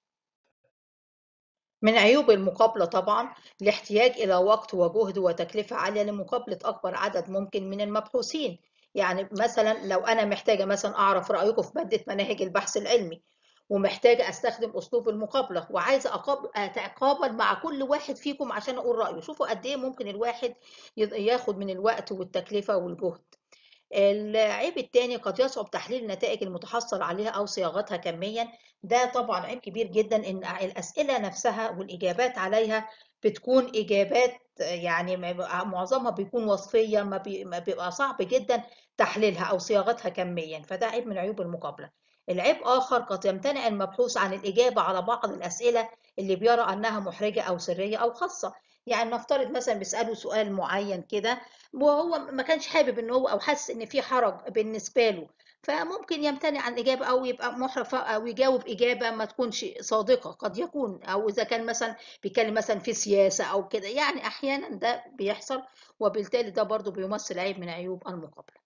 من عيوب المقابلة طبعا الاحتياج إلى وقت وجهد وتكلفة عالية لمقابلة أكبر عدد ممكن من المبحوثين. يعني مثلا لو أنا محتاجة مثلا أعرف رأيكم في مادة مناهج البحث العلمي ومحتاجة استخدم اسلوب المقابلة، وعايزة أقاب- اتقابل مع كل واحد فيكم عشان اقول رأيه. شوفوا قد ايه ممكن الواحد يض- ياخد من الوقت والتكلفة والجهد. العيب التاني قد يصعب تحليل النتائج المتحصل عليها أو صياغتها كميا. ده طبعا عيب كبير جدا، إن الأسئلة نفسها والإجابات عليها بتكون إجابات يعني معظمها بيكون وصفية، ما بي- ما بيبقى صعب جدا تحليلها أو صياغتها كميا، فده عيب من عيوب المقابلة. العيب آخر، قد يمتنع المبحوث عن الإجابة على بعض الأسئلة اللي بيرى أنها محرجة أو سرية أو خاصة. يعني نفترض مثلا بيسألوا سؤال معين كده، وهو ما كانش حابب ان هو او حاسس ان في حرج بالنسبه له، فممكن يمتنع عن الاجابه او يبقى محرج او يجاوب اجابه ما تكونش صادقه قد يكون، او اذا كان مثلا بيتكلم مثلا في سياسه او كده، يعني احيانا ده بيحصل، وبالتالي ده برضو بيمثل عيب من عيوب المقابله.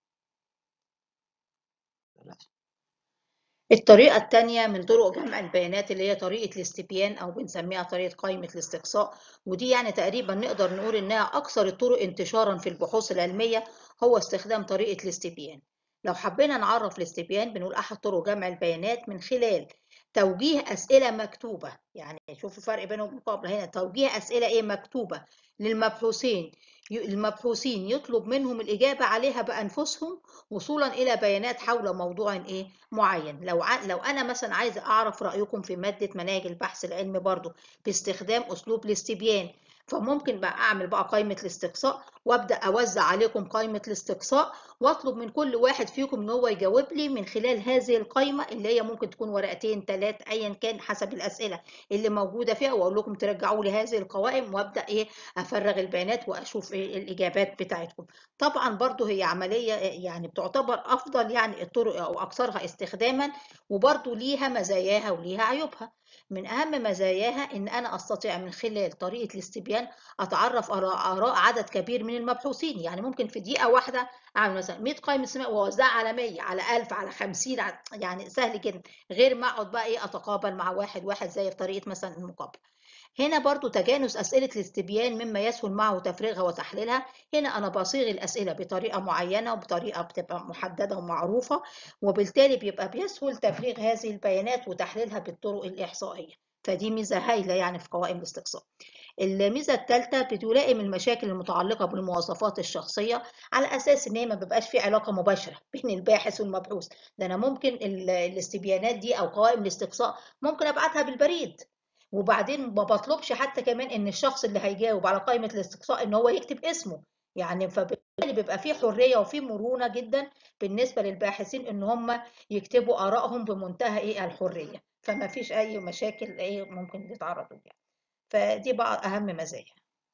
الطريقة التانية من طرق جمع البيانات اللي هي طريقة الاستبيان، أو بنسميها طريقة قائمة الاستقصاء. ودي يعني تقريبا نقدر نقول إنها أكثر الطرق انتشارا في البحوث العلمية، هو استخدام طريقة الاستبيان. لو حبينا نعرف الاستبيان، بنقول أحد طرق جمع البيانات من خلال توجيه أسئلة مكتوبة. يعني شوفوا الفرق بينهم المقابلة هنا، توجيه أسئلة إيه مكتوبة للمبحوثين، المبحوثين يطلب منهم الإجابة عليها بأنفسهم، وصولا إلى بيانات حول موضوع إيه معين. لو ع... لو انا مثلا عايزه اعرف رايكم في ماده مناهج البحث العلمي برضو باستخدام اسلوب الاستبيان، فممكن بقى اعمل بقى قائمه الاستقصاء، وابدا اوزع عليكم قائمه الاستقصاء، واطلب من كل واحد فيكم ان هو يجاوب لي من خلال هذه القائمه، اللي هي ممكن تكون ورقتين ثلاث ايا كان حسب الاسئله اللي موجوده فيها، واقول لكم ترجعوا لي هذه القوائم، وابدا ايه افرغ البيانات واشوف ايه الاجابات بتاعتكم. طبعا برضو هي عمليه يعني بتعتبر افضل يعني الطرق او اكثرها استخداما، وبرضو ليها مزاياها وليها عيوبها. من اهم مزاياها ان انا استطيع من خلال طريقه الاستبيان اتعرف على اراء عدد كبير من المبحوثين. يعني ممكن في دقيقه واحده اعمل مثلا مية قائمه استماع واوزعها على مية، على ألف، على خمسين، يعني سهل جدا، غير ما اقعد بقى ايه اتقابل مع واحد واحد زي في طريقه مثلا المقابله. هنا برضو تجانس أسئلة الاستبيان مما يسهل معه تفريغها وتحليلها. هنا أنا بصيغ الأسئلة بطريقة معينة وبطريقة بتبقى محددة ومعروفة، وبالتالي بيبقى بيسهل تفريغ هذه البيانات وتحليلها بالطرق الإحصائية. فدي ميزة هايلة يعني في قوائم الاستقصاء. الميزة الثالثة بتلائم المشاكل المتعلقة بالمواصفات الشخصية، على أساس إن هي ما بيبقاش في علاقة مباشرة بين الباحث والمبحوث. ده أنا ممكن ال- الاستبيانات دي أو قوائم الاستقصاء ممكن أبعتها بالبريد، وبعدين ما بطلبش حتى كمان إن الشخص اللي هيجاوب على قائمة الاستقصاء إن هو يكتب اسمه. يعني فبالتالي بيبقى في حرية وفي مرونة جدا بالنسبة للباحثين إن هم يكتبوا آرائهم بمنتهى إيه الحرية، فما فيش أي مشاكل إيه ممكن يتعرضوا لها. فدي بقى أهم مزايا.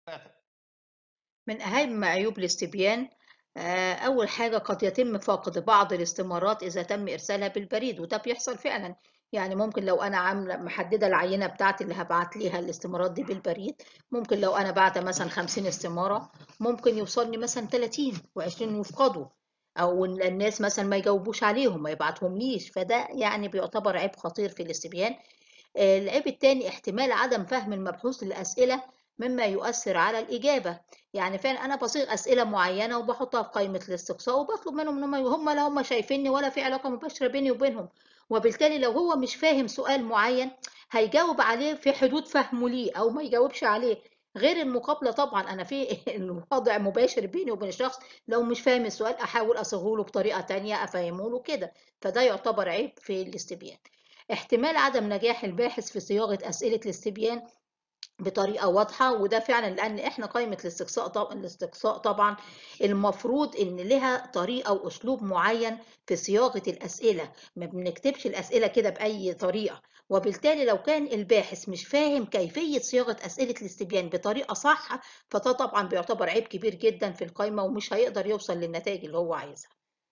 من أهم عيوب الاستبيان، آه، أول حاجة قد يتم فقد بعض الاستمارات إذا تم إرسالها بالبريد، وده بيحصل فعلا. يعني ممكن لو أنا عاملة محددة العينة بتاعتي اللي هبعت ليها الاستمارات دي بالبريد، ممكن لو أنا بعت مثلا خمسين استمارة، ممكن يوصلني مثلا تلاتين وعشرين يفقدوا، أو إن الناس مثلا ما يجاوبوش عليهم ما يبعتهم ليش، فده يعني بيعتبر عيب خطير في الاستبيان. آه، العيب التاني احتمال عدم فهم المبحوث للأسئلة مما يؤثر على الإجابة. يعني فعلا أنا بصيغ أسئلة معينة وبحطها في قائمة الاستقصاء، وبطلب منهم إن هم هم لا هم شايفيني ولا في علاقة مباشرة بيني وبينهم، وبالتالي لو هو مش فاهم سؤال معين هيجاوب عليه في حدود فهمه ليه أو ما يجاوبش عليه. غير المقابلة طبعا أنا في الوضع مباشر بيني وبين الشخص، لو مش فاهم السؤال أحاول أصيغه له بطريقة تانية أفهمه له كده، فده يعتبر عيب في الاستبيان. احتمال عدم نجاح الباحث في صياغة أسئلة الاستبيان بطريقة واضحة، وده فعلا لأن إحنا قائمة الاستقصاء طبعا الاستقصاء طبعا المفروض إن لها طريقة وأسلوب معين في صياغة الأسئلة، ما بنكتبش الأسئلة كده بأي طريقة. وبالتالي لو كان الباحث مش فاهم كيفية صياغة أسئلة الاستبيان بطريقة صح، فده طبعا بيعتبر عيب كبير جدا في القائمة، ومش هيقدر يوصل للنتائج اللي هو عايزها.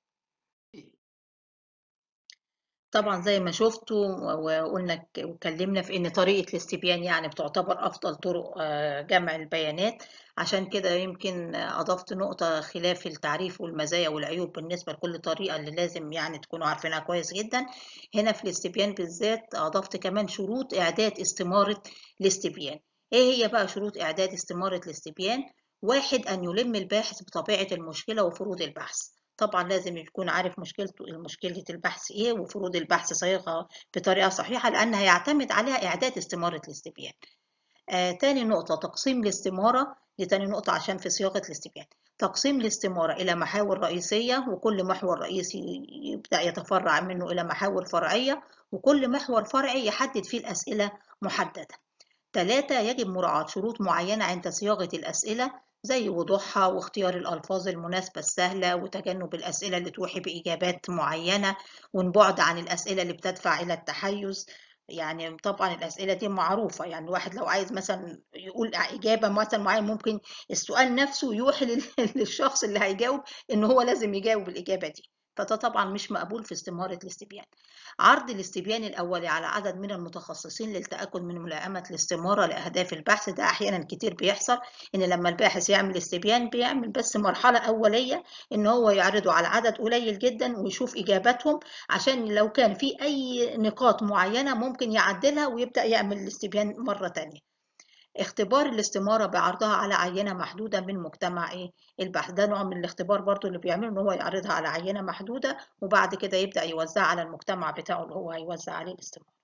طبعا زي ما شفتوا وقلنا ك- واتكلمنا في ان طريقة الاستبيان يعني بتعتبر افضل طرق آه، جمع البيانات. عشان كده يمكن اضفت نقطة خلاف التعريف والمزايا والعيوب بالنسبة لكل طريقة اللي لازم يعني تكونوا عارفينها كويس جدا. هنا في الاستبيان بالذات اضفت كمان شروط اعداد استمارة الاستبيان. ايه هي بقى شروط اعداد استمارة الاستبيان؟ واحد، ان يلم الباحث بطبيعة المشكلة وفروض البحث. طبعا لازم يكون عارف مشكلته مشكلة البحث ايه وفروض البحث صياغة بطريقة صحيحة، لأن هيعتمد عليها إعداد استمارة الاستبيان. آه، تاني نقطة تقسيم الاستمارة، دي تاني نقطة عشان في صياغة الاستبيان. تقسيم الاستمارة إلى محاور رئيسية، وكل محور رئيسي يبدأ يتفرع منه إلى محاور فرعية، وكل محور فرعي يحدد فيه الأسئلة محددة. ثلاثة يجب مراعاة شروط معينة عند صياغة الأسئلة، زي وضوحها واختيار الألفاظ المناسبة السهلة وتجنب الأسئلة اللي توحي بإجابات معينة، والبعد عن الأسئلة اللي بتدفع إلى التحيز. يعني طبعا الأسئلة دي معروفة، يعني الواحد لو عايز مثلا يقول إجابة مثلا معينة، ممكن السؤال نفسه يوحي لل- للشخص اللي هيجاوب إن هو لازم يجاوب الإجابة دي، فده طبعا مش مقبول في استمارة الاستبيان. عرض الاستبيان الأولي على عدد من المتخصصين للتأكد من ملائمة الاستمارة لأهداف البحث. ده أحيانا كتير بيحصل إن لما الباحث يعمل استبيان بيعمل بس مرحلة أولية إن هو يعرضه على عدد قليل جدا ويشوف إجاباتهم، عشان لو كان في أي نقاط معينة ممكن يعدلها ويبدأ يعمل الاستبيان مرة تانية. اختبار الاستمارة بعرضها على عينة محدودة من مجتمع ايه البحث، ده نوع من الاختبار برضو اللي بيعمله ان هو يعرضها على عينة محدودة، وبعد كده يبدأ يوزعها على المجتمع بتاعه اللي هو هيوزع عليه الاستمارة.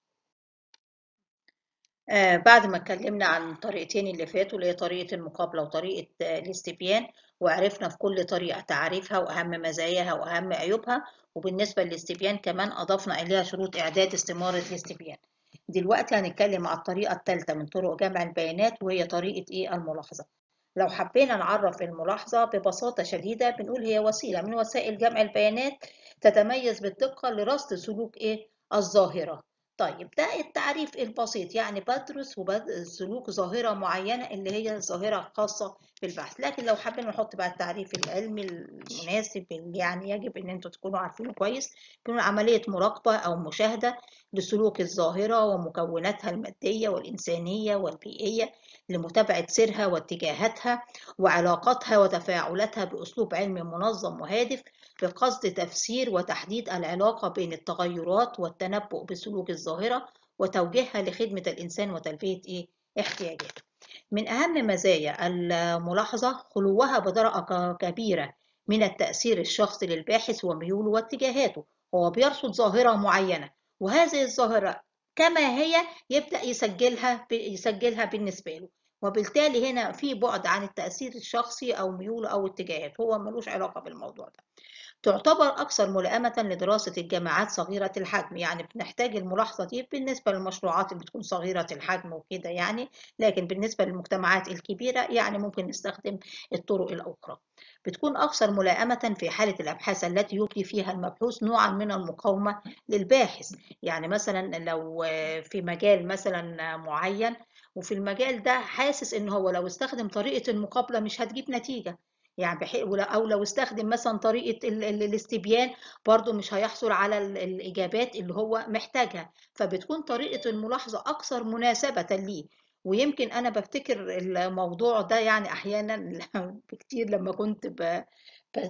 آه بعد ما اتكلمنا عن الطريقتين اللي فاتوا اللي هي طريقة المقابلة وطريقة آه الاستبيان، وعرفنا في كل طريقة تعريفها وأهم مزاياها وأهم عيوبها، وبالنسبة للاستبيان كمان أضفنا إليها شروط إعداد استمارة الاستبيان. دلوقتي هنتكلم على الطريقة الثالثة من طرق جمع البيانات، وهي طريقة إيه الملاحظة. لو حبينا نعرف الملاحظة ببساطة شديدة بنقول هي وسيلة من وسائل جمع البيانات تتميز بالدقة لرصد سلوك إيه الظاهرة. طيب ده التعريف البسيط، يعني بدرس وسلوك ظاهرة معينة اللي هي ظاهرة خاصة بالبحث. لكن لو حابين نحط بقى التعريف العلمي المناسب اللي يعني يجب ان انتوا تكونوا عارفينه كويس، يكون عملية مراقبة او مشاهدة لسلوك الظاهرة ومكوناتها المادية والإنسانية والبيئية، لمتابعة سيرها واتجاهاتها وعلاقاتها وتفاعلاتها بأسلوب علمي منظم وهادف، بقصد تفسير وتحديد العلاقة بين التغيرات والتنبؤ بسلوك الظاهرة وتوجيهها لخدمة الإنسان وتلبية إيه؟ احتياجاته. من أهم مزايا الملاحظة خلوها بدرجة كبيرة من التأثير الشخصي للباحث وميوله واتجاهاته. هو بيرصد ظاهرة معينة، وهذه الظاهرة كما هي يبدأ يسجلها يسجلها بالنسبة له، وبالتالي هنا في بعد عن التأثير الشخصي أو ميوله أو اتجاهاته، هو ملوش علاقة بالموضوع ده. تعتبر أكثر ملائمة لدراسة الجامعات صغيرة الحجم، يعني بنحتاج الملاحظة دي بالنسبة للمشروعات اللي بتكون صغيرة الحجم وكده يعني، لكن بالنسبة للمجتمعات الكبيرة يعني ممكن نستخدم الطرق الأخرى. بتكون أكثر ملائمة في حالة الأبحاث التي يبدي فيها المبحوث نوعا من المقاومة للباحث. يعني مثلا لو في مجال مثلا معين، وفي المجال ده حاسس إن هو لو استخدم طريقة المقابلة مش هتجيب نتيجة، يعني بحي... او لو استخدم مثلا طريقه ال... ال... الاستبيان برضو مش هيحصل على ال... الاجابات اللي هو محتاجها، فبتكون طريقه الملاحظه اكثر مناسبه ليه. ويمكن انا بفتكر الموضوع ده يعني احيانا كتير لما كنت ب... ب...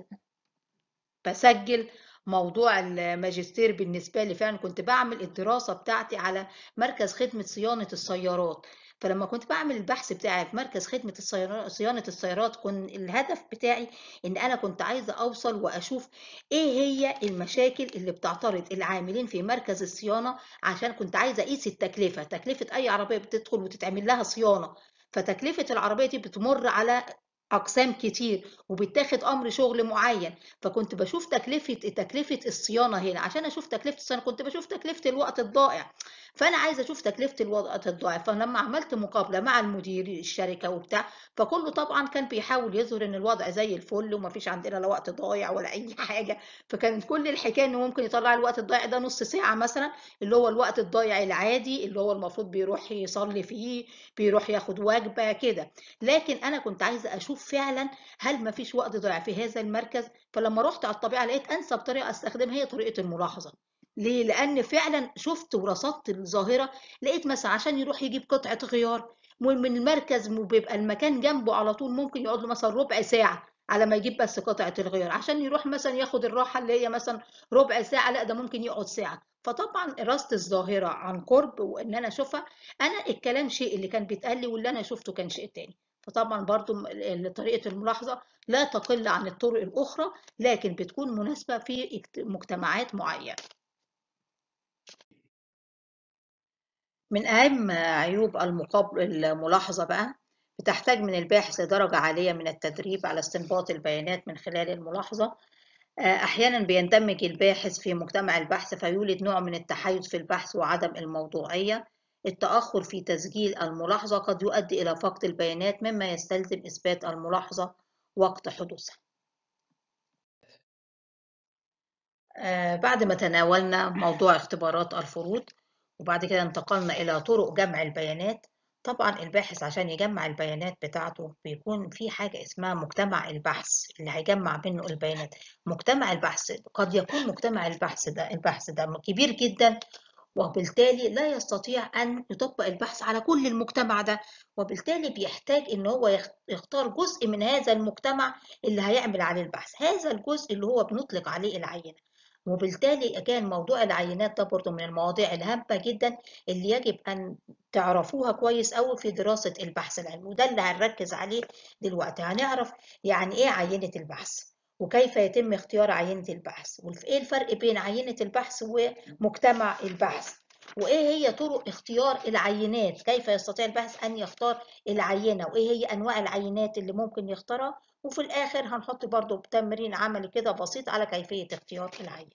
بسجل موضوع الماجستير. بالنسبة لي فعلا كنت بعمل الدراسة بتاعتي على مركز خدمة صيانة السيارات، فلما كنت بعمل البحث بتاعي في مركز خدمة السيارات صيانة السيارات كان الهدف بتاعي ان انا كنت عايزة اوصل واشوف ايه هي المشاكل اللي بتعترض العاملين في مركز الصيانة، عشان كنت عايزة اقيس التكلفة، تكلفة اي عربية بتدخل وتتعمل لها صيانة، فتكلفة العربية دي بتمر على أقسام كتير وبتاخد أمر شغل معين. فكنت بشوف تكلفة تكلفة الصيانة هنا، عشان أشوف تكلفة الصيانة كنت بشوف تكلفة الوقت الضائع، فأنا عايزة أشوف تكلفة الوقت الضائع. فلما عملت مقابلة مع المدير الشركة وبتاع، فكله طبعا كان بيحاول يظهر إن الوضع زي الفل ومفيش عندنا لا وقت ضايع ولا أي حاجة. فكانت كل الحكاية إنه ممكن يطلع الوقت الضائع ده نص ساعة مثلا، اللي هو الوقت الضائع العادي اللي هو المفروض بيروح يصلي فيه، بيروح ياخد وجبة كده. لكن أنا كنت عايزة أشوف فعلا هل مفيش وقت ضايع في هذا المركز. فلما رحت على الطبيعة لقيت أنسب طريقة أستخدمها هي طريقة الملاحظة. ليه؟ لأن فعلا شفت ورصدت الظاهرة. لقيت مثلا عشان يروح يجيب قطعة غيار من المركز، بيبقى المكان جنبه على طول، ممكن يقعد له مثلا ربع ساعة على ما يجيب بس قطعة الغيار. عشان يروح مثلا ياخد الراحة اللي هي مثلا ربع ساعة، لا ده ممكن يقعد ساعة. فطبعا رصد الظاهرة عن قرب وإن أنا أشوفها، أنا الكلام شيء اللي كان بيتقال لي واللي أنا شفته كان شيء تاني. فطبعا برضو طريقة الملاحظة لا تقل عن الطرق الأخرى، لكن بتكون مناسبة في مجتمعات معينة. من أهم عيوب الملاحظة بقى، بتحتاج من الباحث لدرجة عالية من التدريب على استنباط البيانات من خلال الملاحظة. أحيانا بيندمج الباحث في مجتمع البحث فيولد نوع من التحيز في البحث وعدم الموضوعية. التأخر في تسجيل الملاحظة قد يؤدي إلى فقد البيانات، مما يستلزم إثبات الملاحظة وقت حدوثها. بعد ما تناولنا موضوع اختبارات الفروض وبعد كده انتقلنا إلى طرق جمع البيانات، طبعا الباحث عشان يجمع البيانات بتاعته بيكون في حاجة اسمها مجتمع البحث اللي هيجمع منه البيانات. مجتمع البحث قد يكون مجتمع البحث ده البحث ده كبير جدا، وبالتالي لا يستطيع أن يطبق البحث على كل المجتمع ده، وبالتالي بيحتاج إن هو يختار جزء من هذا المجتمع اللي هيعمل عليه البحث. هذا الجزء اللي هو بنطلق عليه العينة. وبالتالي كان موضوع العينات ده برضه من المواضيع الهامة جدا اللي يجب أن تعرفوها كويس أوي في دراسة البحث العلمي، وده اللي هنركز عليه دلوقتي. هنعرف يعني إيه عينة البحث، وكيف يتم اختيار عينة البحث، وإيه الفرق بين عينة البحث ومجتمع البحث، وإيه هي طرق اختيار العينات، كيف يستطيع الباحث أن يختار العينة، وإيه هي أنواع العينات اللي ممكن يختارها. وفي الآخر هنحط برضو تمرين عملي كده بسيط على كيفية اختيار العينة.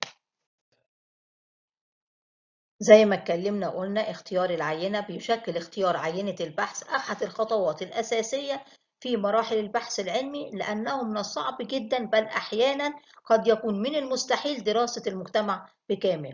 زي ما اتكلمنا قلنا اختيار العينة بيشكل اختيار عينة البحث أحد الخطوات الأساسية في مراحل البحث العلمي، لأنه من الصعب جدا بل أحيانا قد يكون من المستحيل دراسة المجتمع بكامله.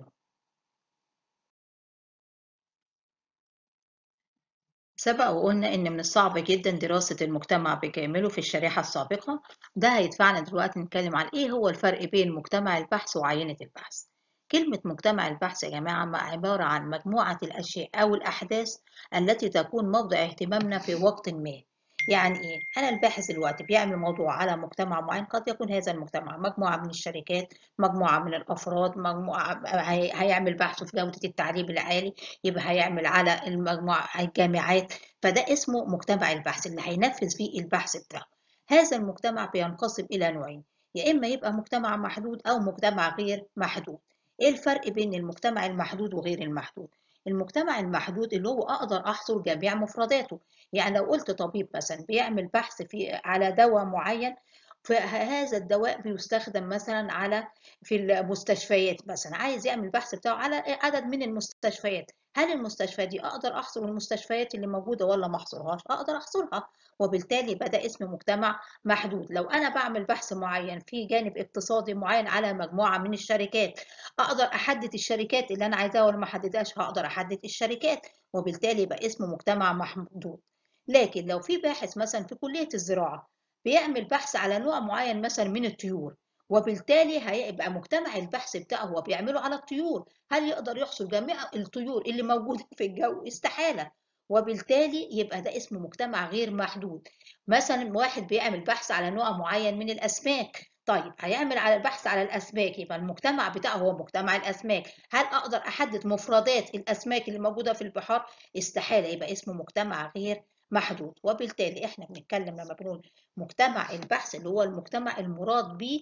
سبق وقلنا إن من الصعب جدا دراسة المجتمع بكامله في الشريحة السابقة. ده هيدفعنا دلوقتي نتكلم عن إيه هو الفرق بين مجتمع البحث وعينة البحث. كلمة مجتمع البحث يا جماعة عبارة عن مجموعة الأشياء أو الأحداث التي تكون موضع اهتمامنا في وقت ما. يعني إيه؟ أنا الباحث دلوقتي بيعمل موضوع على مجتمع معين، قد يكون هذا المجتمع مجموعة من الشركات، مجموعة من الأفراد، مجموعة هيعمل بحث في جودة التعليم العالي، يبقى هيعمل على المجموعة الجامعات. فده اسمه مجتمع البحث اللي هينفذ فيه البحث بتاعه. هذا المجتمع بينقسم إلى نوعين، يا إما يبقى مجتمع محدود أو مجتمع غير محدود. إيه الفرق بين المجتمع المحدود وغير المحدود؟ المجتمع المحدود اللي هو أقدر أحصر جميع مفرداته. يعني لو قلت طبيب مثلا بيعمل بحث في على دواء معين، فهذا الدواء بيستخدم مثلا على في المستشفيات، مثلا عايز يعمل البحث بتاعه على عدد من المستشفيات. هل المستشفى دي اقدر احصر المستشفيات اللي موجوده ولا ما احصرهاش؟ اقدر احصرها، وبالتالي بدا اسم مجتمع محدود. لو انا بعمل بحث معين في جانب اقتصادي معين على مجموعه من الشركات، اقدر احدد الشركات اللي انا عايزاها ولا ما احددهاش؟ هقدر احدد الشركات، وبالتالي يبقى اسمه مجتمع محدود. لكن لو في باحث مثلا في كليه الزراعه بيعمل بحث على نوع معين مثلا من الطيور، وبالتالي هيبقى مجتمع البحث بتاعه هو بيعمله على الطيور. هل يقدر يحصر جميع الطيور اللي موجودة في الجو؟ استحالة. وبالتالي يبقى ده اسمه مجتمع غير محدود. مثلا واحد بيعمل بحث على نوع معين من الأسماك، طيب هيعمل على البحث على الأسماك، يبقى المجتمع بتاعه هو مجتمع الأسماك. هل أقدر أحدد مفردات الأسماك اللي موجودة في البحار؟ استحالة، يبقى اسمه مجتمع غير محدود. وبالتالي احنا بنتكلم لما بنقول مجتمع البحث اللي هو المجتمع المراد به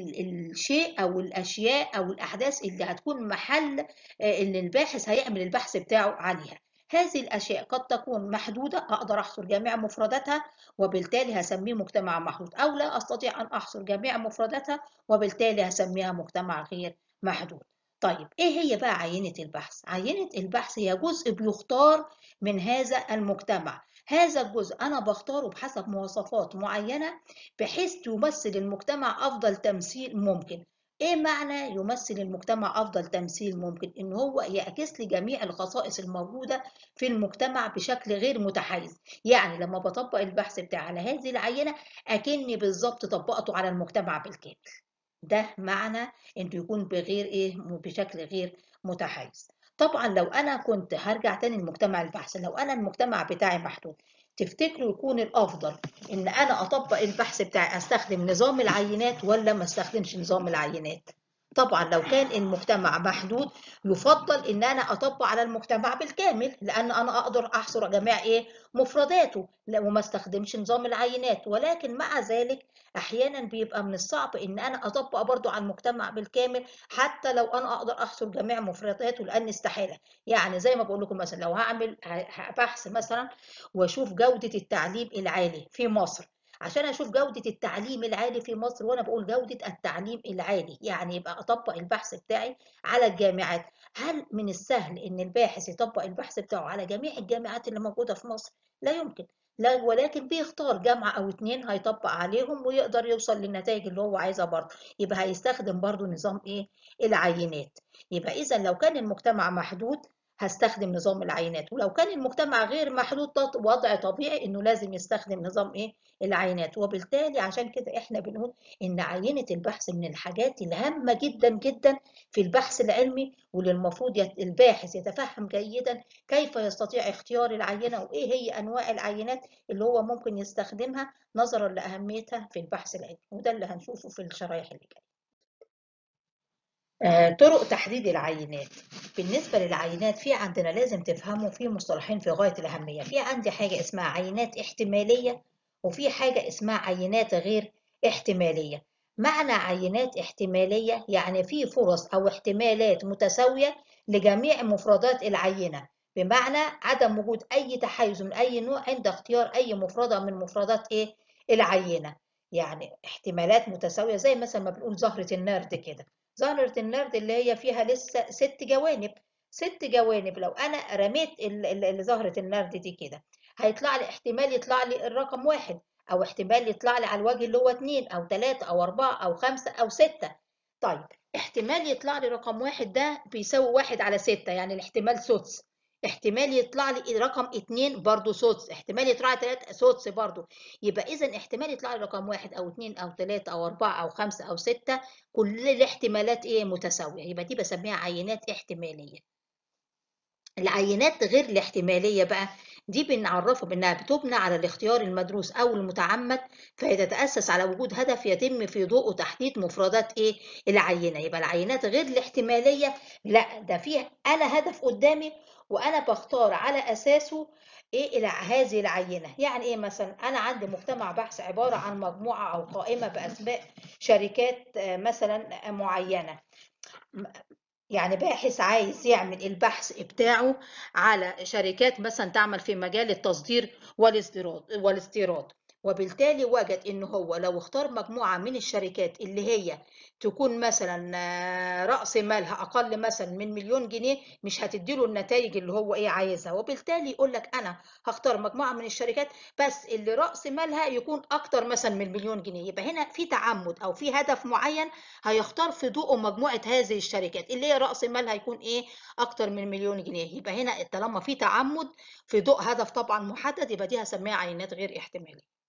الشيء او الاشياء او الاحداث اللي هتكون محل اللي الباحث هيعمل البحث بتاعه عليها. هذه الاشياء قد تكون محدوده، اقدر احصر جميع مفرداتها، وبالتالي هسميه مجتمع محدود، او لا استطيع ان احصر جميع مفرداتها، وبالتالي هسميها مجتمع غير محدود. طيب ايه هي بقى عينة البحث؟ عينة البحث هي جزء بيختار من هذا المجتمع. هذا الجزء أنا بختاره بحسب مواصفات معينة بحيث يمثل المجتمع أفضل تمثيل ممكن. إيه معنى يمثل المجتمع أفضل تمثيل ممكن؟ إن هو يعكس لي جميع الخصائص الموجودة في المجتمع بشكل غير متحيز. يعني لما بطبق البحث بتاعي على هذه العينة أكني بالظبط طبقته على المجتمع بالكامل. ده معنى إنه يكون بغير إيه بشكل غير متحيز. طبعا لو أنا كنت هرجع تاني لمجتمع البحث، لو أنا المجتمع بتاعي محدود، تفتكروا يكون الأفضل إن أنا أطبق البحث بتاعي أستخدم نظام العينات ولا ما أستخدمش نظام العينات؟ طبعا لو كان المجتمع محدود يفضل ان انا اطبق على المجتمع بالكامل، لان انا اقدر احصر جميع ايه مفرداته وما استخدمش نظام العينات. ولكن مع ذلك احيانا بيبقى من الصعب ان انا اطبق برضو على المجتمع بالكامل حتى لو انا اقدر احصر جميع مفرداته، لان استحاله. يعني زي ما بقول لكم مثلا لو هعمل بحث مثلا واشوف جوده التعليم العالي في مصر، عشان اشوف جودة التعليم العالي في مصر، وانا بقول جودة التعليم العالي يعني يبقى اطبق البحث بتاعي على الجامعات. هل من السهل ان الباحث يطبق البحث بتاعه على جميع الجامعات اللي موجودة في مصر؟ لا يمكن. لا، ولكن بيختار جامعة او اتنين هيطبق عليهم ويقدر يوصل للنتائج اللي هو عايزها برضه. يبقى هيستخدم برضه نظام ايه العينات. يبقى اذا لو كان المجتمع محدود هستخدم نظام العينات، ولو كان المجتمع غير محدود وضع طبيعي انه لازم يستخدم نظام ايه العينات. وبالتالي عشان كده احنا بنقول ان عينة البحث من الحاجات الهامة جدا جدا في البحث العلمي، واللي المفروض الباحث يتفهم جيدا كيف يستطيع اختيار العينة وايه هي انواع العينات اللي هو ممكن يستخدمها نظرا لاهميتها في البحث العلمي. وده اللي هنشوفه في الشرايح اللي جايه. آه، طرق تحديد العينات. بالنسبة للعينات في عندنا لازم تفهموا في مصطلحين في غاية الأهمية. في عندي حاجة اسمها عينات احتمالية، وفي حاجة اسمها عينات غير احتمالية. معنى عينات احتمالية يعني في فرص أو احتمالات متساوية لجميع مفردات العينة، بمعنى عدم وجود أي تحيز من أي نوع عند اختيار أي مفردة من مفردات إيه العينة. يعني احتمالات متساوية زي مثلا ما بنقول زهرة النرد كده. زهرة النرد اللي هي فيها لسه ست جوانب. ست جوانب لو انا رميت زهرة النرد دي كده هيطلع لي احتمال يطلع لي الرقم واحد، او احتمال يطلع لي على الوجه اللي هو اتنين او تلاتة او اربعة او خمسة او ستة. طيب احتمال يطلع لي رقم واحد ده بيساوي واحد على ستة، يعني الاحتمال سدس. احتمال يطلع لي رقم اتنين برضو سدس، احتمال يطلع لي تلاتة سدس برضو. يبقى اذا احتمال يطلع لي رقم واحد او اتنين او تلاتة او اربعة او خمسة او ستة، كل الاحتمالات ايه متساويه، يبقى دي بسميها عينات احتماليه. العينات غير الاحتماليه بقى دي بنعرفها بانها بتبنى على الاختيار المدروس او المتعمد، فيتاسس على وجود هدف يتم في ضوءه تحديد مفردات ايه العينه. يبقى العينات غير الاحتماليه لا، ده فيه انا هدف قدامي وانا بختار على اساسه ايه هذه العينه. يعني ايه؟ مثلا انا عندي مجتمع بحث عباره عن مجموعه او قائمه باسماء شركات مثلا معينه. يعني باحث عايز يعمل البحث بتاعه على شركات مثلا تعمل في مجال التصدير والاستيراد والاستيراد وبالتالي وجد ان هو لو اختار مجموعة من الشركات اللي هي تكون مثلا آه، رأس مالها اقل مثلا من مليون جنيه مش هتديله النتائج اللي هو ايه عايزها. وبالتالي يقول لك انا هختار مجموعة من الشركات بس اللي رأس مالها يكون اكتر مثلا من مليون جنيه. يبقى هنا في تعمد او في هدف معين هيختار في ضوءه مجموعة هذه الشركات اللي هي رأس المال هيكون ايه اكتر من مليون جنيه. يبقى هنا طالما في تعمد في ضوء هدف طبعا محدد يبقى دي هسميها عينات غير احتمالية.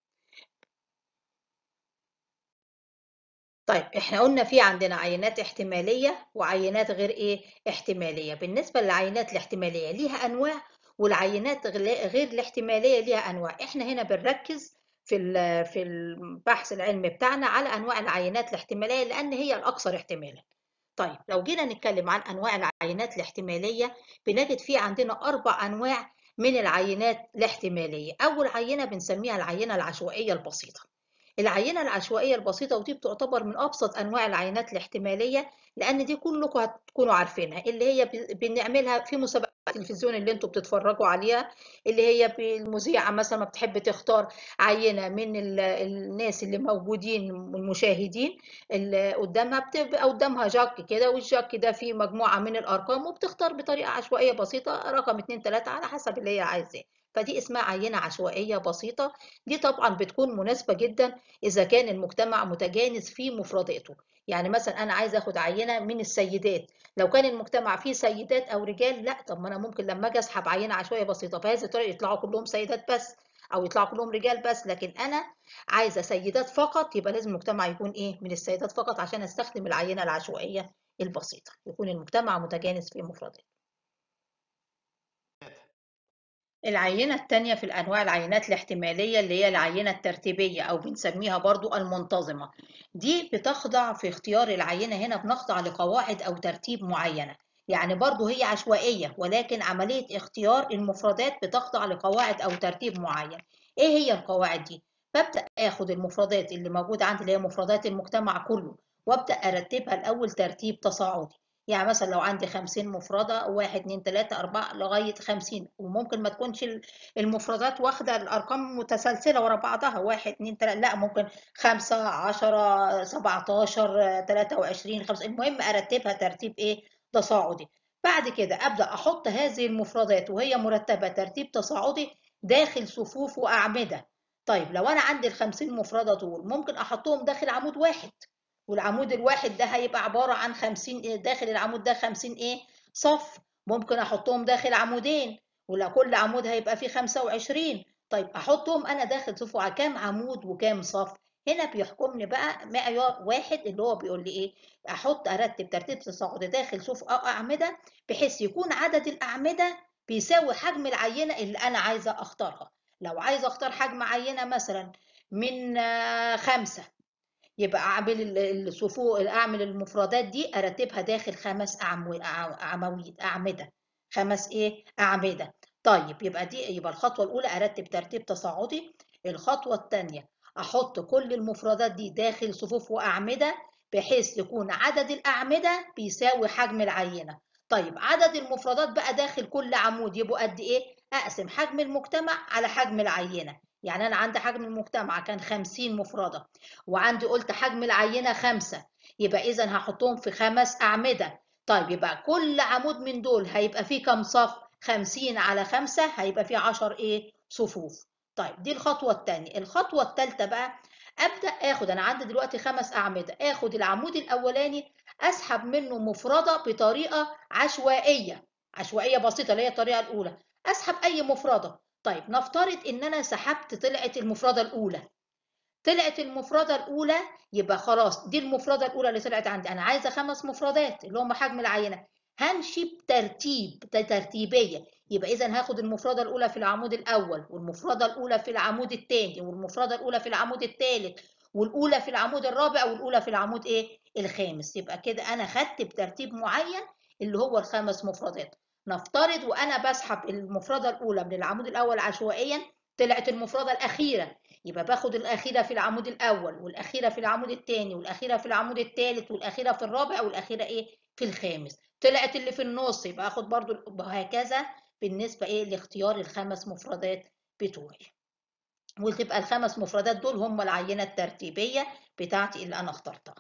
طيب احنا قلنا في عندنا عينات احتمالية وعينات غير ايه احتمالية. بالنسبة للعينات الاحتمالية ليها انواع، والعينات غير الاحتمالية ليها انواع. احنا هنا بنركز في في البحث العلمي بتاعنا على انواع العينات الاحتمالية لان هي الاكثر احتمالا. طيب لو جينا نتكلم عن أنواع العينات الاحتمالية بنجد في عندنا أربع أنواع من العينات الاحتمالية. أول عينة بنسميها العينة العشوائية البسيطة. العينة العشوائية البسيطة ودي بتعتبر من أبسط أنواع العينات الاحتمالية، لأن دي كلكم هتكونوا عارفينها، اللي هي بنعملها في مسابقات التلفزيون اللي انتوا بتتفرجوا عليها، اللي هي المذيعة مثلا ما بتحب تختار عينة من الناس اللي موجودين المشاهدين اللي قدامها، بتبقى قدامها جاك كده، والجاك ده فيه مجموعة من الأرقام وبتختار بطريقة عشوائية بسيطة رقم اتنين تلاتة على حسب اللي هي عايزاه. فدي اسمها عينة عشوائية بسيطة. دي طبعا بتكون مناسبة جدا إذا كان المجتمع متجانس في مفرداته. يعني مثلا أنا عايزة أخد عينة من السيدات، لو كان المجتمع فيه سيدات أو رجال لا، طب ما أنا ممكن لما أجي أسحب عينة عشوائية بسيطة بهذه الطريقة يطلعوا كلهم سيدات بس، أو يطلعوا كلهم رجال بس. لكن أنا عايزة سيدات فقط، يبقى لازم المجتمع يكون إيه من السيدات فقط عشان أستخدم العينة العشوائية البسيطة، يكون المجتمع متجانس في مفرداته. العينة التانية في الأنواع العينات الاحتمالية اللي هي العينة الترتيبية أو بنسميها برضو المنتظمة. دي بتخضع في اختيار العينة، هنا بنخضع لقواعد أو ترتيب معينة، يعني برضو هي عشوائية ولكن عملية اختيار المفردات بتخضع لقواعد أو ترتيب معين. إيه هي القواعد دي؟ ببدأ آخد المفردات اللي موجودة عندي اللي هي مفردات المجتمع كله، وأبدأ أرتبها الأول ترتيب تصاعدي. يعني مثلا لو عندي خمسين مفردة، واحد اتنين تلاتة أربعة لغاية خمسين، وممكن ما تكونش المفردات واخدة الأرقام متسلسلة ورا بعضها واحد اتنين تلاتة، لا ممكن خمسة عشرة سبعتاشر تلاتة وعشرين خمسة، المهم أرتبها ترتيب إيه؟ تصاعدي. بعد كده أبدأ أحط هذه المفردات وهي مرتبة ترتيب تصاعدي داخل صفوف وأعمدة. طيب لو أنا عندي الخمسين مفردة دول ممكن أحطهم داخل عمود واحد، والعمود الواحد ده هيبقى عبارة عن خمسين إيه؟ داخل العمود ده خمسين ايه؟ صف. ممكن احطهم داخل عمودين، ولا كل عمود هيبقى فيه خمسة وعشرين. طيب احطهم انا داخل صف على كام عمود وكام صف؟ هنا بيحكمني بقى معيار واحد اللي هو بيقول لي ايه؟ احط ارتب ترتيب تصاعدي داخل صف او اعمده بحيث يكون عدد الاعمده بيساوي حجم العينه اللي انا عايزه اختارها. لو عايزه اختار حجم عينه مثلا من آه، خمسة، يبقى اعمل الصفوف، اعمل المفردات دي ارتبها داخل خمس عواميد اعمده، خمس ايه؟ اعمده. طيب يبقى دي يبقى الخطوه الاولى ارتب ترتيب تصاعدي. الخطوه الثانيه احط كل المفردات دي داخل صفوف واعمده بحيث يكون عدد الاعمده بيساوي حجم العينه. طيب عدد المفردات بقى داخل كل عمود يبقوا قد ايه؟ اقسم حجم المجتمع على حجم العينه. يعني انا عندي حجم المجتمع كان خمسين مفرده، وعندي قلت حجم العينة خمسة، يبقى إذا هحطهم في خمس أعمدة. طيب يبقى كل عمود من دول هيبقى فيه كم صف؟ خمسين على خمسة هيبقى فيه عشر إيه؟ صفوف. طيب دي الخطوة الثانية. الخطوة الثالثة بقى أبدأ آخد، أنا عندي دلوقتي خمس أعمدة، آخد العمود الأولاني أسحب منه مفردة بطريقة عشوائية، عشوائية بسيطة اللي هي الطريقة الأولى، أسحب أي مفردة. طيب نفترض إن أنا سحبت طلعت المفردة الأولى، طلعت المفردة الأولى، يبقى خلاص دي المفردة الأولى اللي طلعت عندي. أنا عايزة خمس مفردات اللي هم حجم العينة، همشي بترتيب ترتيبية. يبقى إذا هاخد المفردة الأولى في العمود الأول، والمفردة الأولى في العمود الثاني، والمفردة الأولى في العمود الثالث، والأولى في العمود الرابع، والأولى في العمود إيه؟ الخامس. يبقى كده أنا خدت بترتيب معين اللي هو الخمس مفردات. نفترض وأنا بسحب المفردة الأولى من العمود الأول عشوائيا طلعت المفردة الأخيرة، يبقى باخد الأخيرة في العمود الأول، والأخيرة في العمود الثاني، والأخيرة في العمود الثالث، والأخيرة في الرابع، والأخيرة إيه؟ في الخامس. طلعت اللي في النص يبقى آخد برضو، وهكذا بالنسبة إيه لاختيار الخمس مفردات بتوعي. وتبقى الخمس مفردات دول هم العينة الترتيبية بتاعتي اللي أنا اخترتها.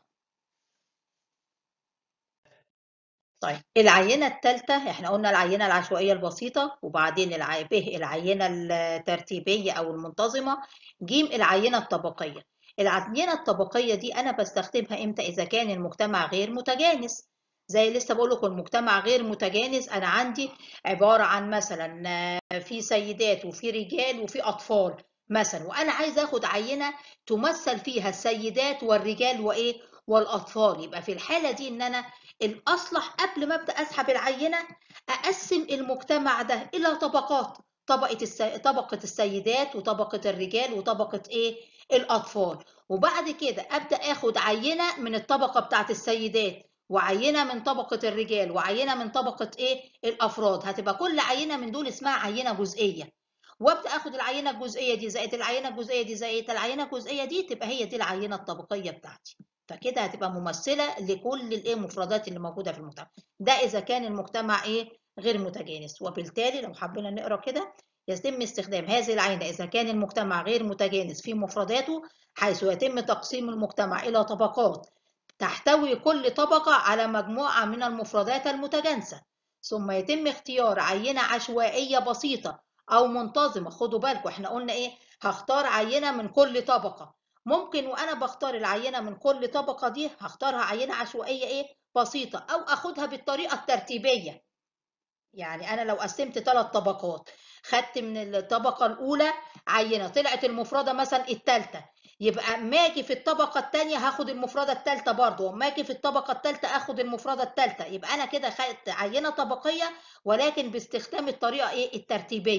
طيب العينة الثالثة احنا قلنا العينة العشوائية البسيطة، وبعدين الع... ب العينة الترتيبية أو المنتظمة، ج العينة الطبقية. العينة الطبقية دي أنا بستخدمها إمتى؟ إذا كان المجتمع غير متجانس. زي لسه بقول لكم المجتمع غير متجانس، أنا عندي عبارة عن مثلا في سيدات وفي رجال وفي أطفال مثلا، وأنا عايزة آخد عينة تمثل فيها السيدات والرجال وإيه؟ والأطفال. يبقى في الحالة دي إن أنا الأصلح قبل ما أبدأ أسحب العينة أقسم المجتمع ده إلى طبقات، طبقة السي... طبقة السيدات وطبقة الرجال وطبقة إيه؟ الأطفال. وبعد كده أبدأ أخد عينة من الطبقة بتاعت السيدات، وعينة من طبقة الرجال، وعينة من طبقة إيه؟ الأفراد. هتبقى كل عينة من دول اسمها عينة جزئية، وابدا اخد العينه الجزئيه دي زائد العينه الجزئيه دي زائد العينه الجزئيه دي، تبقى هي دي العينه الطبقيه بتاعتي. فكده هتبقى ممثله لكل الايه المفردات اللي موجوده في المجتمع ده اذا كان المجتمع ايه؟ غير متجانس. وبالتالي لو حبينا نقرا كده، يتم استخدام هذه العينه اذا كان المجتمع غير متجانس في مفرداته، حيث يتم تقسيم المجتمع الى طبقات تحتوي كل طبقه على مجموعه من المفردات المتجانسه، ثم يتم اختيار عينه عشوائيه بسيطه او منتظمه. خدوا بالكم احنا قلنا ايه؟ هختار عينه من كل طبقه. ممكن وانا بختار العينه من كل طبقه دي هختارها عينه عشوائيه ايه؟ بسيطه، او اخدها بالطريقه الترتيبيه. يعني انا لو قسمت ثلاث طبقات، خدت من الطبقه الاولى عينه طلعت المفرده مثلا الثالثه، يبقى اما اجي في الطبقه الثانيه هاخد المفرده الثالثه برضه، واما اجي في الطبقه الثالثه اخد المفرده الثالثه. يبقى انا كده خدت عينه طبقيه ولكن باستخدام الطريقه ايه؟ الترتيبيه،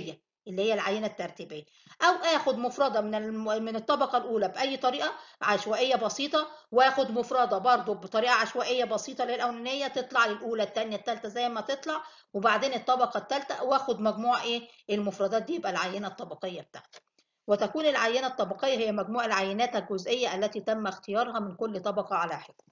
اللي هي العينة الترتيبية، أو آخد مفردة من من الطبقة الأولى بأي طريقة عشوائية بسيطة، وآخد مفردة برضو بطريقة عشوائية بسيطة للأولانية تطلع للأولى التانية التالتة زي ما تطلع، وبعدين الطبقة التالتة وآخد مجموع إيه المفردات دي يبقى العينة الطبقية بتاعتي. وتكون العينة الطبقية هي مجموع العينات الجزئية التي تم اختيارها من كل طبقة على حدة.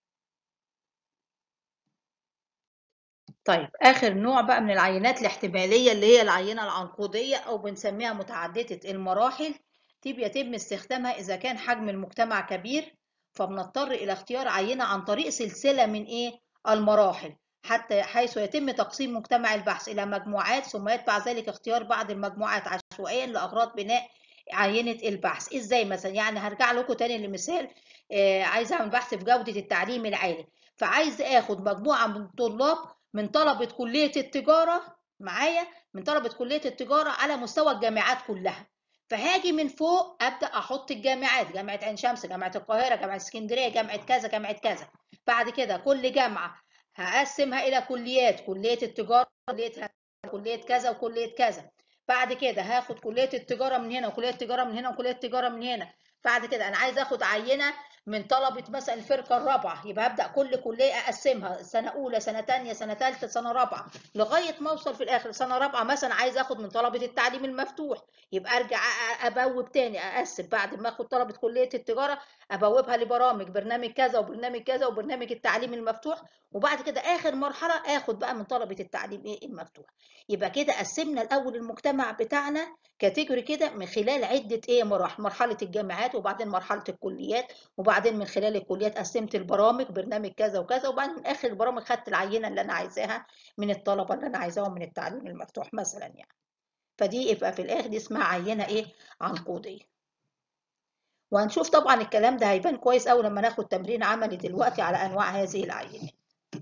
طيب آخر نوع بقى من العينات الاحتمالية اللي هي العينة العنقودية أو بنسميها متعددة المراحل. دي بيتم استخدامها إذا كان حجم المجتمع كبير، فبنضطر إلى اختيار عينة عن طريق سلسلة من إيه؟ المراحل، حتى حيث يتم تقسيم مجتمع البحث إلى مجموعات، ثم يتبع ذلك اختيار بعض المجموعات عشوائيا لأغراض بناء عينة البحث. إزاي مثلا؟ يعني هرجع لكم تاني لمثال. آه عايز أعمل بحث في جودة التعليم العالي، فعايز آخد مجموعة من الطلاب من طلبة كلية التجارة معايا، من طلبة كلية التجارة على مستوى الجامعات كلها. فهاجي من فوق أبدأ أحط الجامعات، جامعة عين شمس، جامعة القاهرة، جامعة اسكندرية، جامعة كذا، جامعة كذا. بعد كده كل جامعة هقسمها إلى كليات، كلية التجارة، كلية كلية كذا وكلية كذا. بعد كده هاخد كلية التجارة من هنا وكلية التجارة من هنا وكلية التجارة من هنا. بعد كده أنا عايز آخد عينة من طلبة مثلا الفرقة الرابعة، يبقى هبدأ كل كلية أقسمها سنة أولى، سنة تانية، سنة تالتة، سنة رابعة، لغاية ما أوصل في الآخر سنة رابعة مثلا عايز آخد من طلبة التعليم المفتوح، يبقى أرجع أبوب تاني أقسم بعد ما آخد طلبة كلية التجارة أبوبها لبرامج، برنامج كذا وبرنامج كذا وبرنامج التعليم المفتوح، وبعد كده آخر مرحلة آخد بقى من طلبة التعليم إيه المفتوح. يبقى كده قسمنا الأول المجتمع بتاعنا كاتيجوري كده من خلال عدة إيه مراحل، مرحلة الجامعات وبعدين مرحلة الكليات، وبعدين من خلال الكليات قسمت البرامج، برنامج كذا وكذا، وبعدين من اخر البرامج خدت العينه اللي انا عايزاها من الطلبه اللي انا عايزاهم من التعليم المفتوح مثلا يعني. فدي يبقى في الاخر دي اسمها عينه ايه عنقوديه. وهنشوف طبعا الكلام ده هيبان كويس قوي لما ناخد تمرين عملي دلوقتي على انواع هذه العينات.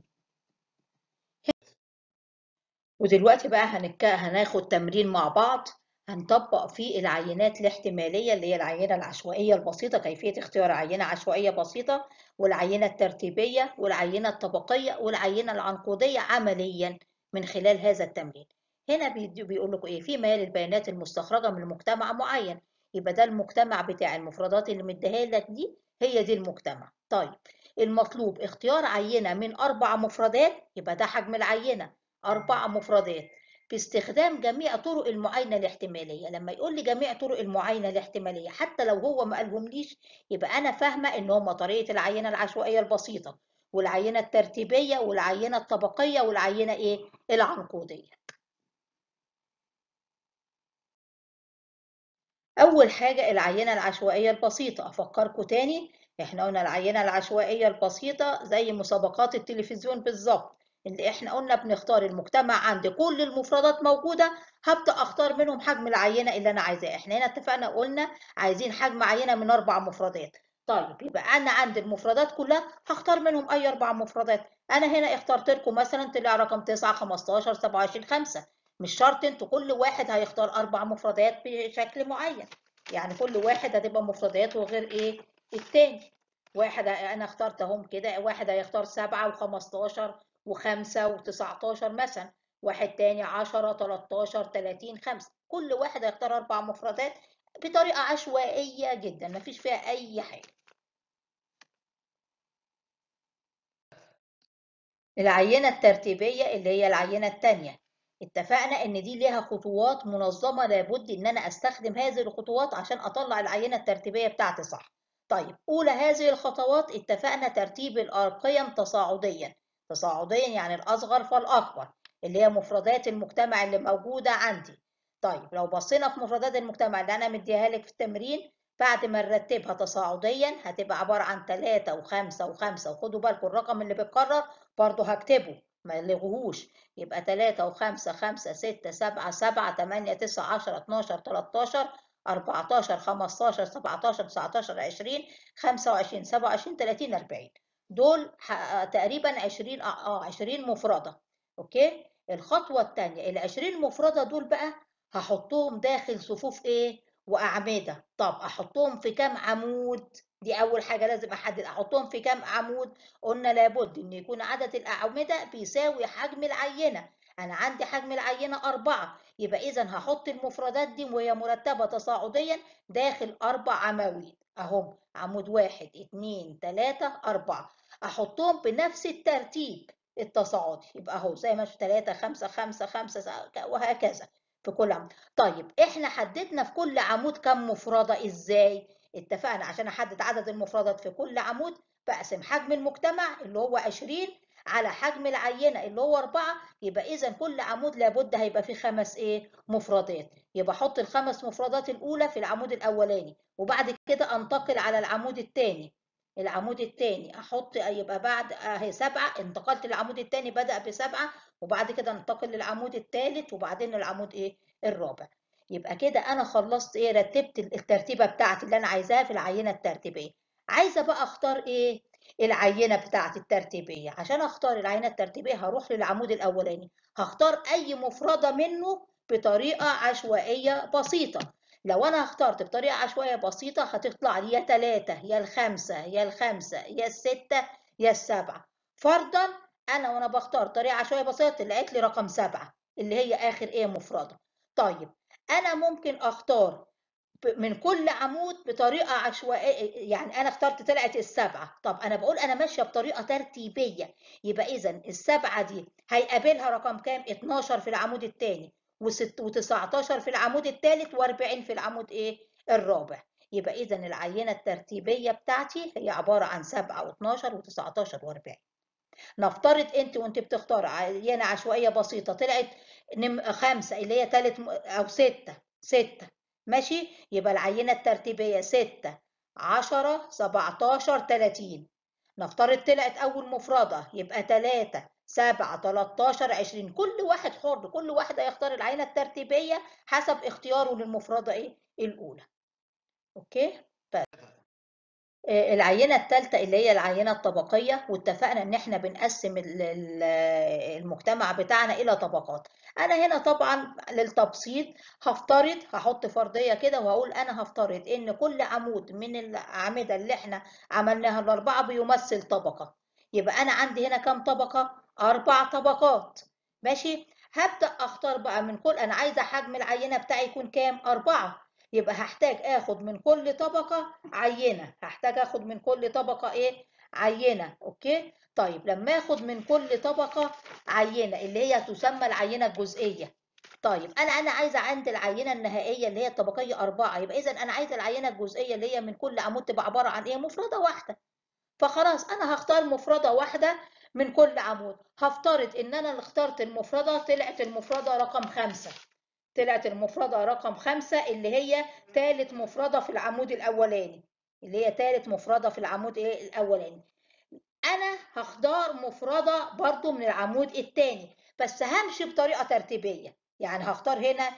ودلوقتي بقى هنك... هناخد تمرين مع بعض هنطبق فيه العينات الاحتمالية اللي هي العينة العشوائية البسيطة، كيفية اختيار عينة عشوائية بسيطة، والعينة الترتيبية، والعينة الطبقية، والعينة العنقودية عمليا من خلال هذا التمرين. هنا بيقول لكم ايه؟ في مال البيانات المستخرجة من مجتمع معين، يبقى ده المجتمع بتاع المفردات اللي مديها لك دي، هي دي المجتمع. طيب المطلوب اختيار عينة من أربع مفردات، يبقى ده حجم العينة أربع مفردات باستخدام جميع طرق المعاينة الاحتمالية. لما يقول لي جميع طرق المعاينة الاحتمالية حتى لو هو ما قالهمليش، يبقى أنا فاهمة إن هما طريقة العينة العشوائية البسيطة، والعينة الترتيبية، والعينة الطبقية، والعينة إيه العنقودية. أول حاجة العينة العشوائية البسيطة، أفكركم تاني، إحنا قلنا العينة العشوائية البسيطة زي مسابقات التلفزيون بالظبط، اللي إحنا قلنا بنختار المجتمع عند كل المفردات موجودة، هبدأ أختار منهم حجم العينة اللي أنا عايزاه. إحنا هنا اتفقنا قلنا عايزين حجم عينة من أربع مفردات. طيب يبقى أنا عند المفردات كلها هختار منهم أي أربع مفردات. أنا هنا اخترت لكم مثلا طلع رقم تسعة، خمستاشر، سبعة وعشرين، خمسة. مش شرط انتوا كل واحد هيختار اربع مفردات بشكل معين، يعني كل واحد هتبقى مفرداته غير ايه التاني. واحد انا اخترتهم كده، واحد هيختار سبعة وخمستاشر وخمسة وتسعتاشر مثلا، واحد تاني عشرة، تلاتاشر، تلاتين، خمسة. كل واحد هيختار اربع مفردات بطريقة عشوائية جدا مفيش فيها اي حاجة. العينة الترتيبية اللي هي العينة التانية، اتفقنا ان دي ليها خطوات منظمة، لابد ان انا استخدم هذه الخطوات عشان اطلع العينة الترتيبية بتاعتي صح. طيب اولى هذه الخطوات اتفقنا ترتيب القيم تصاعديا. تصاعديا يعني الاصغر فالاكبر، اللي هي مفردات المجتمع اللي موجودة عندي. طيب لو بصينا في مفردات المجتمع اللي انا مديها لك في التمرين، بعد ما نرتبها تصاعديا هتبقى عبارة عن تلاتة وخمسة وخمسة، وخدوا بالكم الرقم اللي بيتكرر برضه هكتبه ما يلغوهوش، يبقى تلاتة وخمسة، خمسة، ستة، سبعة، سبعة، تمانية، تسعة، عشرة، اتناشر، تلاتاشر، أربعتاشر، خمستاشر، سبعتاشر، تسعتاشر، عشرين، خمسة وعشرين، سبعة وعشرين، تلاتين، أربعين. دول تقريبا عشرين اه عشرين مفردة. اوكي. الخطوة الثانية ال عشرين مفردة دول بقى هحطهم داخل صفوف ايه وأعمدة. طب احطهم في كام عمود؟ دي أول حاجة لازم أحدد أحطهم في كام عمود. قلنا لابد إن يكون عدد الأعمدة بيساوي حجم العينة. أنا عندي حجم العينة أربعة، يبقى إذا هحط المفردات دي وهي مرتبة تصاعديا داخل أربع عواميد أهم، عمود واحد اتنين تلاتة أربعة، أحطهم بنفس الترتيب التصاعدي، يبقى أهو زي ما تلاتة خمسة خمسة خمسة وهكذا في كل عمود. طيب إحنا حددنا في كل عمود كم مفردة إزاي؟ اتفقنا عشان أحدد عدد المفردات في كل عمود بقسم حجم المجتمع اللي هو عشرين على حجم العينة اللي هو أربعة، يبقى إذا كل عمود لابد هيبقى فيه خمس إيه؟ مفردات، يبقى أحط الخمس مفردات الأولى في العمود الأولاني، وبعد كده أنتقل على العمود الثاني. العمود الثاني أحط يبقى بعد أهي سبعة، انتقلت للعمود الثاني بدأ بسبعة، وبعد كده انتقل للعمود الثالث وبعدين العمود إيه؟ الرابع. يبقى كده أنا خلصت إيه؟ رتبت الترتيبة بتاعتي اللي أنا عايزاها في العينة الترتيبية. عايزة بقى أختار إيه؟ العينة بتاعتي الترتيبية. عشان اختار العينة الترتيبية هروح للعمود الأولاني، هختار أي مفردة منه بطريقة عشوائية بسيطة. لو أنا اخترت بطريقة عشوائية بسيطة هتطلع لي يا تلاتة يا الخمسة يا الخمسة يا الستة يا السبعة. فرضا أنا وأنا بختار طريقة عشوائية بسيطة لقيت لي رقم سبعة اللي هي آخر إيه مفردة. طيب أنا ممكن أختار من كل عمود بطريقه عشوائيه، يعني انا اخترت طلعت السبعه، طب انا بقول انا ماشيه بطريقه ترتيبيه، يبقى اذا السبعه دي هيقابلها رقم كام؟ اتناشر في العمود الثاني و19 في العمود الثالث و40 في العمود ايه الرابع. يبقى اذا العينه الترتيبيه بتاعتي هي عباره عن سبعة و12 و19 و40. نفترض انت وانت بتختار عينه عشوائيه بسيطه طلعت خمسه اللي هي ثالث او ستة ستة ماشي، يبقى العينه الترتيبيه ستة عشرة سبعتاشر تلاتين. نفترض طلعت اول مفرده يبقى تلاتة سبعة تلاتاشر عشرين. كل واحد حر، كل واحد هيختار العينه الترتيبيه حسب اختياره للمفرده ايه الاولى. اوكي. العينة الثالثة اللي هي العينة الطبقية، واتفقنا ان احنا بنقسم المجتمع بتاعنا الى طبقات. انا هنا طبعا للتبسيط هفترض هحط فرضية كده وهقول انا هفترض ان كل عمود من الاعمدة اللي احنا عملناها الاربعة بيمثل طبقة. يبقى انا عندي هنا كم طبقة؟ اربع طبقات. ماشي. هبدأ اختار بقى من كل، انا عايزة حجم العينة بتاعي يكون كام؟ اربعة. يبقى هحتاج اخد من كل طبقة عينة، هحتاج اخد من كل طبقة ايه؟ عينة. اوكي. طيب لما اخد من كل طبقة عينة اللي هي تسمى العينة الجزئية. طيب انا انا عايزة عند العينة النهائية اللي هي الطبقية أربعة، يبقى اذا انا عايزة العينة الجزئية اللي هي من كل عمود تبقى عبارة عن ايه؟ مفردة واحدة. فخلاص انا هختار مفردة واحدة من كل عمود. هفترض ان انا اللي اخترت المفردة طلعت المفردة رقم خمسة. طلعت المفردة رقم خمسة اللي هي ثالث مفردة في العمود الأولاني، اللي هي ثالث مفردة في العمود إيه الأولاني. أنا هختار مفردة برضو من العمود الثاني، بس همشي بطريقة ترتيبية. يعني هختار هنا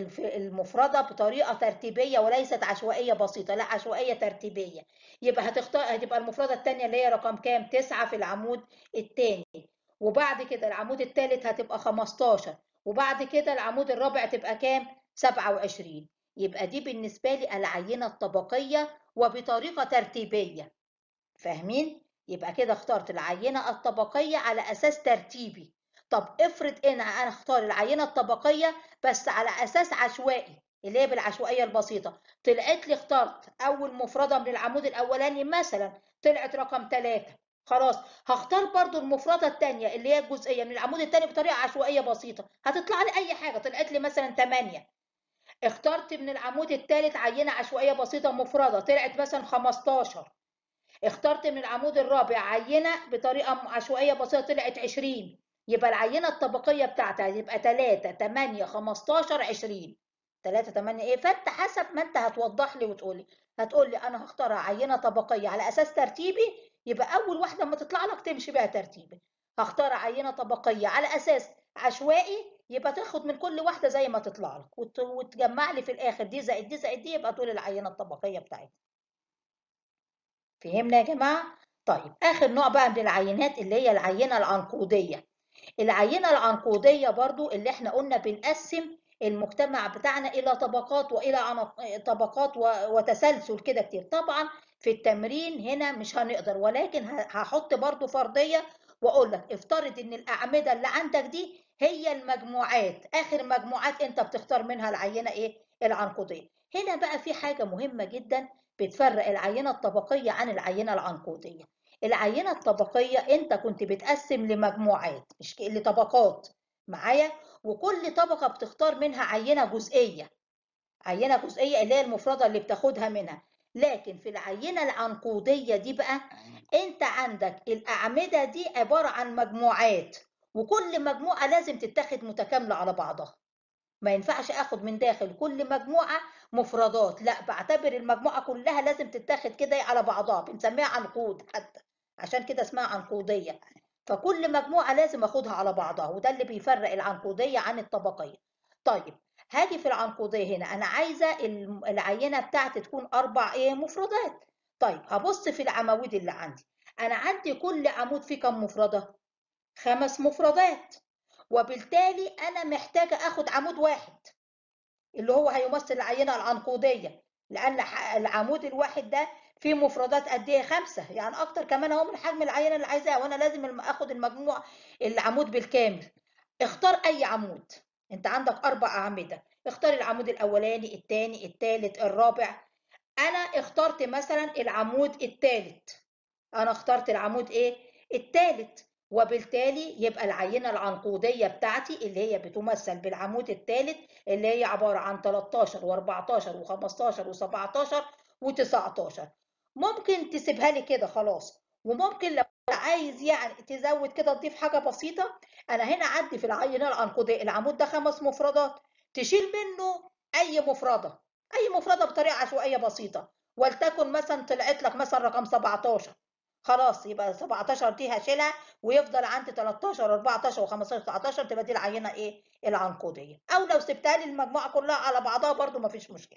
المفردة بطريقة ترتيبية وليست عشوائية بسيطة، لا عشوائية ترتيبية. يبقى هتختار هتبقى المفردة الثانية اللي هي رقم كام؟ تسعة في العمود الثاني، وبعد كده العمود الثالث هتبقى خمستاشر، وبعد كده العمود الرابع تبقى كام؟ سبعة وعشرين. يبقى دي بالنسبة لي العينة الطبقية وبطريقة ترتيبية. فاهمين؟ يبقى كده اخترت العينة الطبقية على أساس ترتيبي. طب افرض ان انا اختار العينة الطبقية بس على أساس عشوائي اللي هي بالعشوائية البسيطة، طلعت لي اخترت أول مفردة من العمود الأولاني مثلا طلعت رقم ثلاثة، خلاص هختار برضو المفردة الثانية اللي هي الجزئية من العمود الثاني بطريقة عشوائية بسيطة، هتطلع لي أي حاجة. طلعت لي مثلا ثمانية. اخترت من العمود الثالث عينة عشوائية بسيطة مفردة طلعت مثلا خمستاشر. اخترت من العمود الرابع عينة بطريقة عشوائية بسيطة طلعت عشرين. يبقى العينة الطبقية بتاعتها يبقى تلاتة تمانية خمستاشر عشرين. تلاتة تمانية ايه؟ فانت حسب ما انت هتوضح لي وتقولي، هتقول لي انا هختار عينة طبقية على اساس ترتيبي، يبقى اول واحدة ما تطلع لك تمشي بيها ترتيبي. هختار عينة طبقية على اساس عشوائي، يبقى تاخد من كل واحدة زي ما تطلع لك وتجمع لي في الاخر دي زائد دي زائد دي، يبقى تقول العينة الطبقية بتاعتها. فهمنا يا جماعة؟ طيب آخر نوع بقى من العينات اللي هي العينة العنقودية. العينة العنقودية برضو اللي احنا قلنا بنقسم المجتمع بتاعنا إلى طبقات وإلى طبقات وتسلسل كده كتير. طبعا في التمرين هنا مش هنقدر، ولكن هحط برضو فرضية وأقول لك افترض إن الأعمدة اللي عندك دي هي المجموعات، آخر مجموعات أنت بتختار منها العينة إيه؟ العنقودية. هنا بقى في حاجة مهمة جدا بتفرق العينة الطبقية عن العينة العنقودية. العينة الطبقية أنت كنت بتقسم لمجموعات مش لطبقات معايا، وكل طبقة بتختار منها عينة جزئية، عينة جزئية اللي هي المفردة اللي بتاخدها منها. لكن في العينة العنقودية دي بقى انت عندك الأعمدة دي عبارة عن مجموعات، وكل مجموعة لازم تتاخد متكاملة على بعضها. ما ينفعش اخد من داخل كل مجموعة مفردات، لا، بعتبر المجموعة كلها لازم تتاخد كده على بعضها، بنسميها عنقود حتى، عشان كده اسمها عنقودية. فكل مجموعة لازم اخدها على بعضها، وده اللي بيفرق العنقودية عن الطبقية. طيب، هاجي في العنقودية هنا انا عايزة العينة بتاعتي تكون اربع ايه مفردات. طيب هبص في العواميد اللي عندي، انا عندي كل عمود فيه كم مفردة؟ خمس مفردات، وبالتالي انا محتاجة اخد عمود واحد اللي هو هيمثل العينة العنقودية، لان العمود الواحد ده فيه مفردات قد ايه؟ خمسة، يعني اكتر كمان اهو من حجم العينة اللي عايزاها، وانا لازم اخد المجموع العمود بالكامل. اختار اي عمود، انت عندك اربع اعمدة، اختار العمود الاولاني الثاني الثالث الرابع. انا اخترت مثلا العمود الثالث، انا اخترت العمود ايه؟ الثالث، وبالتالي يبقى العينة العنقودية بتاعتي اللي هي بتمثل بالعمود الثالث، اللي هي عبارة عن تلتاشر و14 و15 و17 و19. ممكن تسيبها لي كده خلاص، وممكن لو عايز يعني تزود كده تضيف حاجة بسيطة. انا هنا عندي في العينة العنقودية العمود ده خمس مفردات، تشيل منه اي مفردة، اي مفردة بطريقة عشوائية بسيطة، ولتكن مثلا طلعت لك مثلا رقم سبعتاشر، خلاص يبقى سبعتاشر دي هشيلها، ويفضل عندي تلتاشر اربعتاشر وخمستاشر تسعتاشر، تبقى دي العينه ايه؟ العنقوديه. او لو سبتها لي المجموعه كلها على بعضها برضو مفيش مشكله،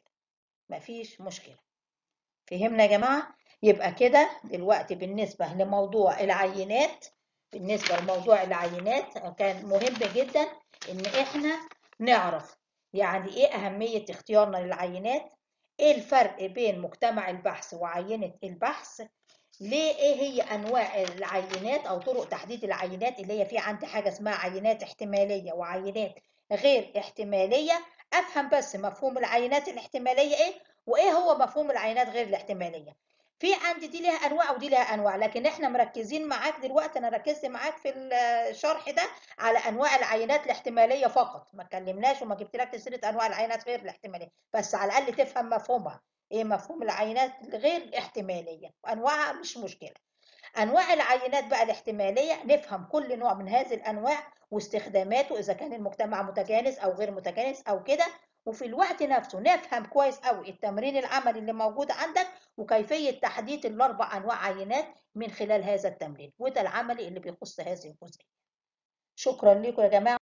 مفيش مشكله. فهمنا يا جماعه؟ يبقى كده دلوقتي بالنسبه لموضوع العينات، بالنسبه لموضوع العينات كان مهم جدا ان احنا نعرف يعني ايه اهميه اختيارنا للعينات، ايه الفرق بين مجتمع البحث وعينه البحث، ليه، ايه هي انواع العينات او طرق تحديد العينات، اللي هي في عندي حاجه اسمها عينات احتماليه وعينات غير احتماليه. افهم بس مفهوم العينات الاحتماليه ايه، وايه هو مفهوم العينات غير الاحتماليه. في عندي دي ليها انواع ودي ليها انواع، لكن احنا مركزين معاك دلوقتي، انا ركزت معاك في الشرح ده على انواع العينات الاحتماليه فقط، ما اتكلمناش وما جبتلكش سيره انواع العينات غير الاحتماليه، بس على الاقل تفهم مفهومها ايه، مفهوم العينات غير الاحتماليه وانواعها، مش مشكله. انواع العينات بقى الاحتماليه، نفهم كل نوع من هذه الانواع واستخداماته، اذا كان المجتمع متجانس او غير متجانس او كده، وفي الوقت نفسه نفهم كويس قوي التمرين العملي اللي موجود عندك وكيفيه تحديد الاربع انواع عينات من خلال هذا التمرين، وده العملي اللي بيخص هذه الجزئيه. شكرا لكم يا جماعه.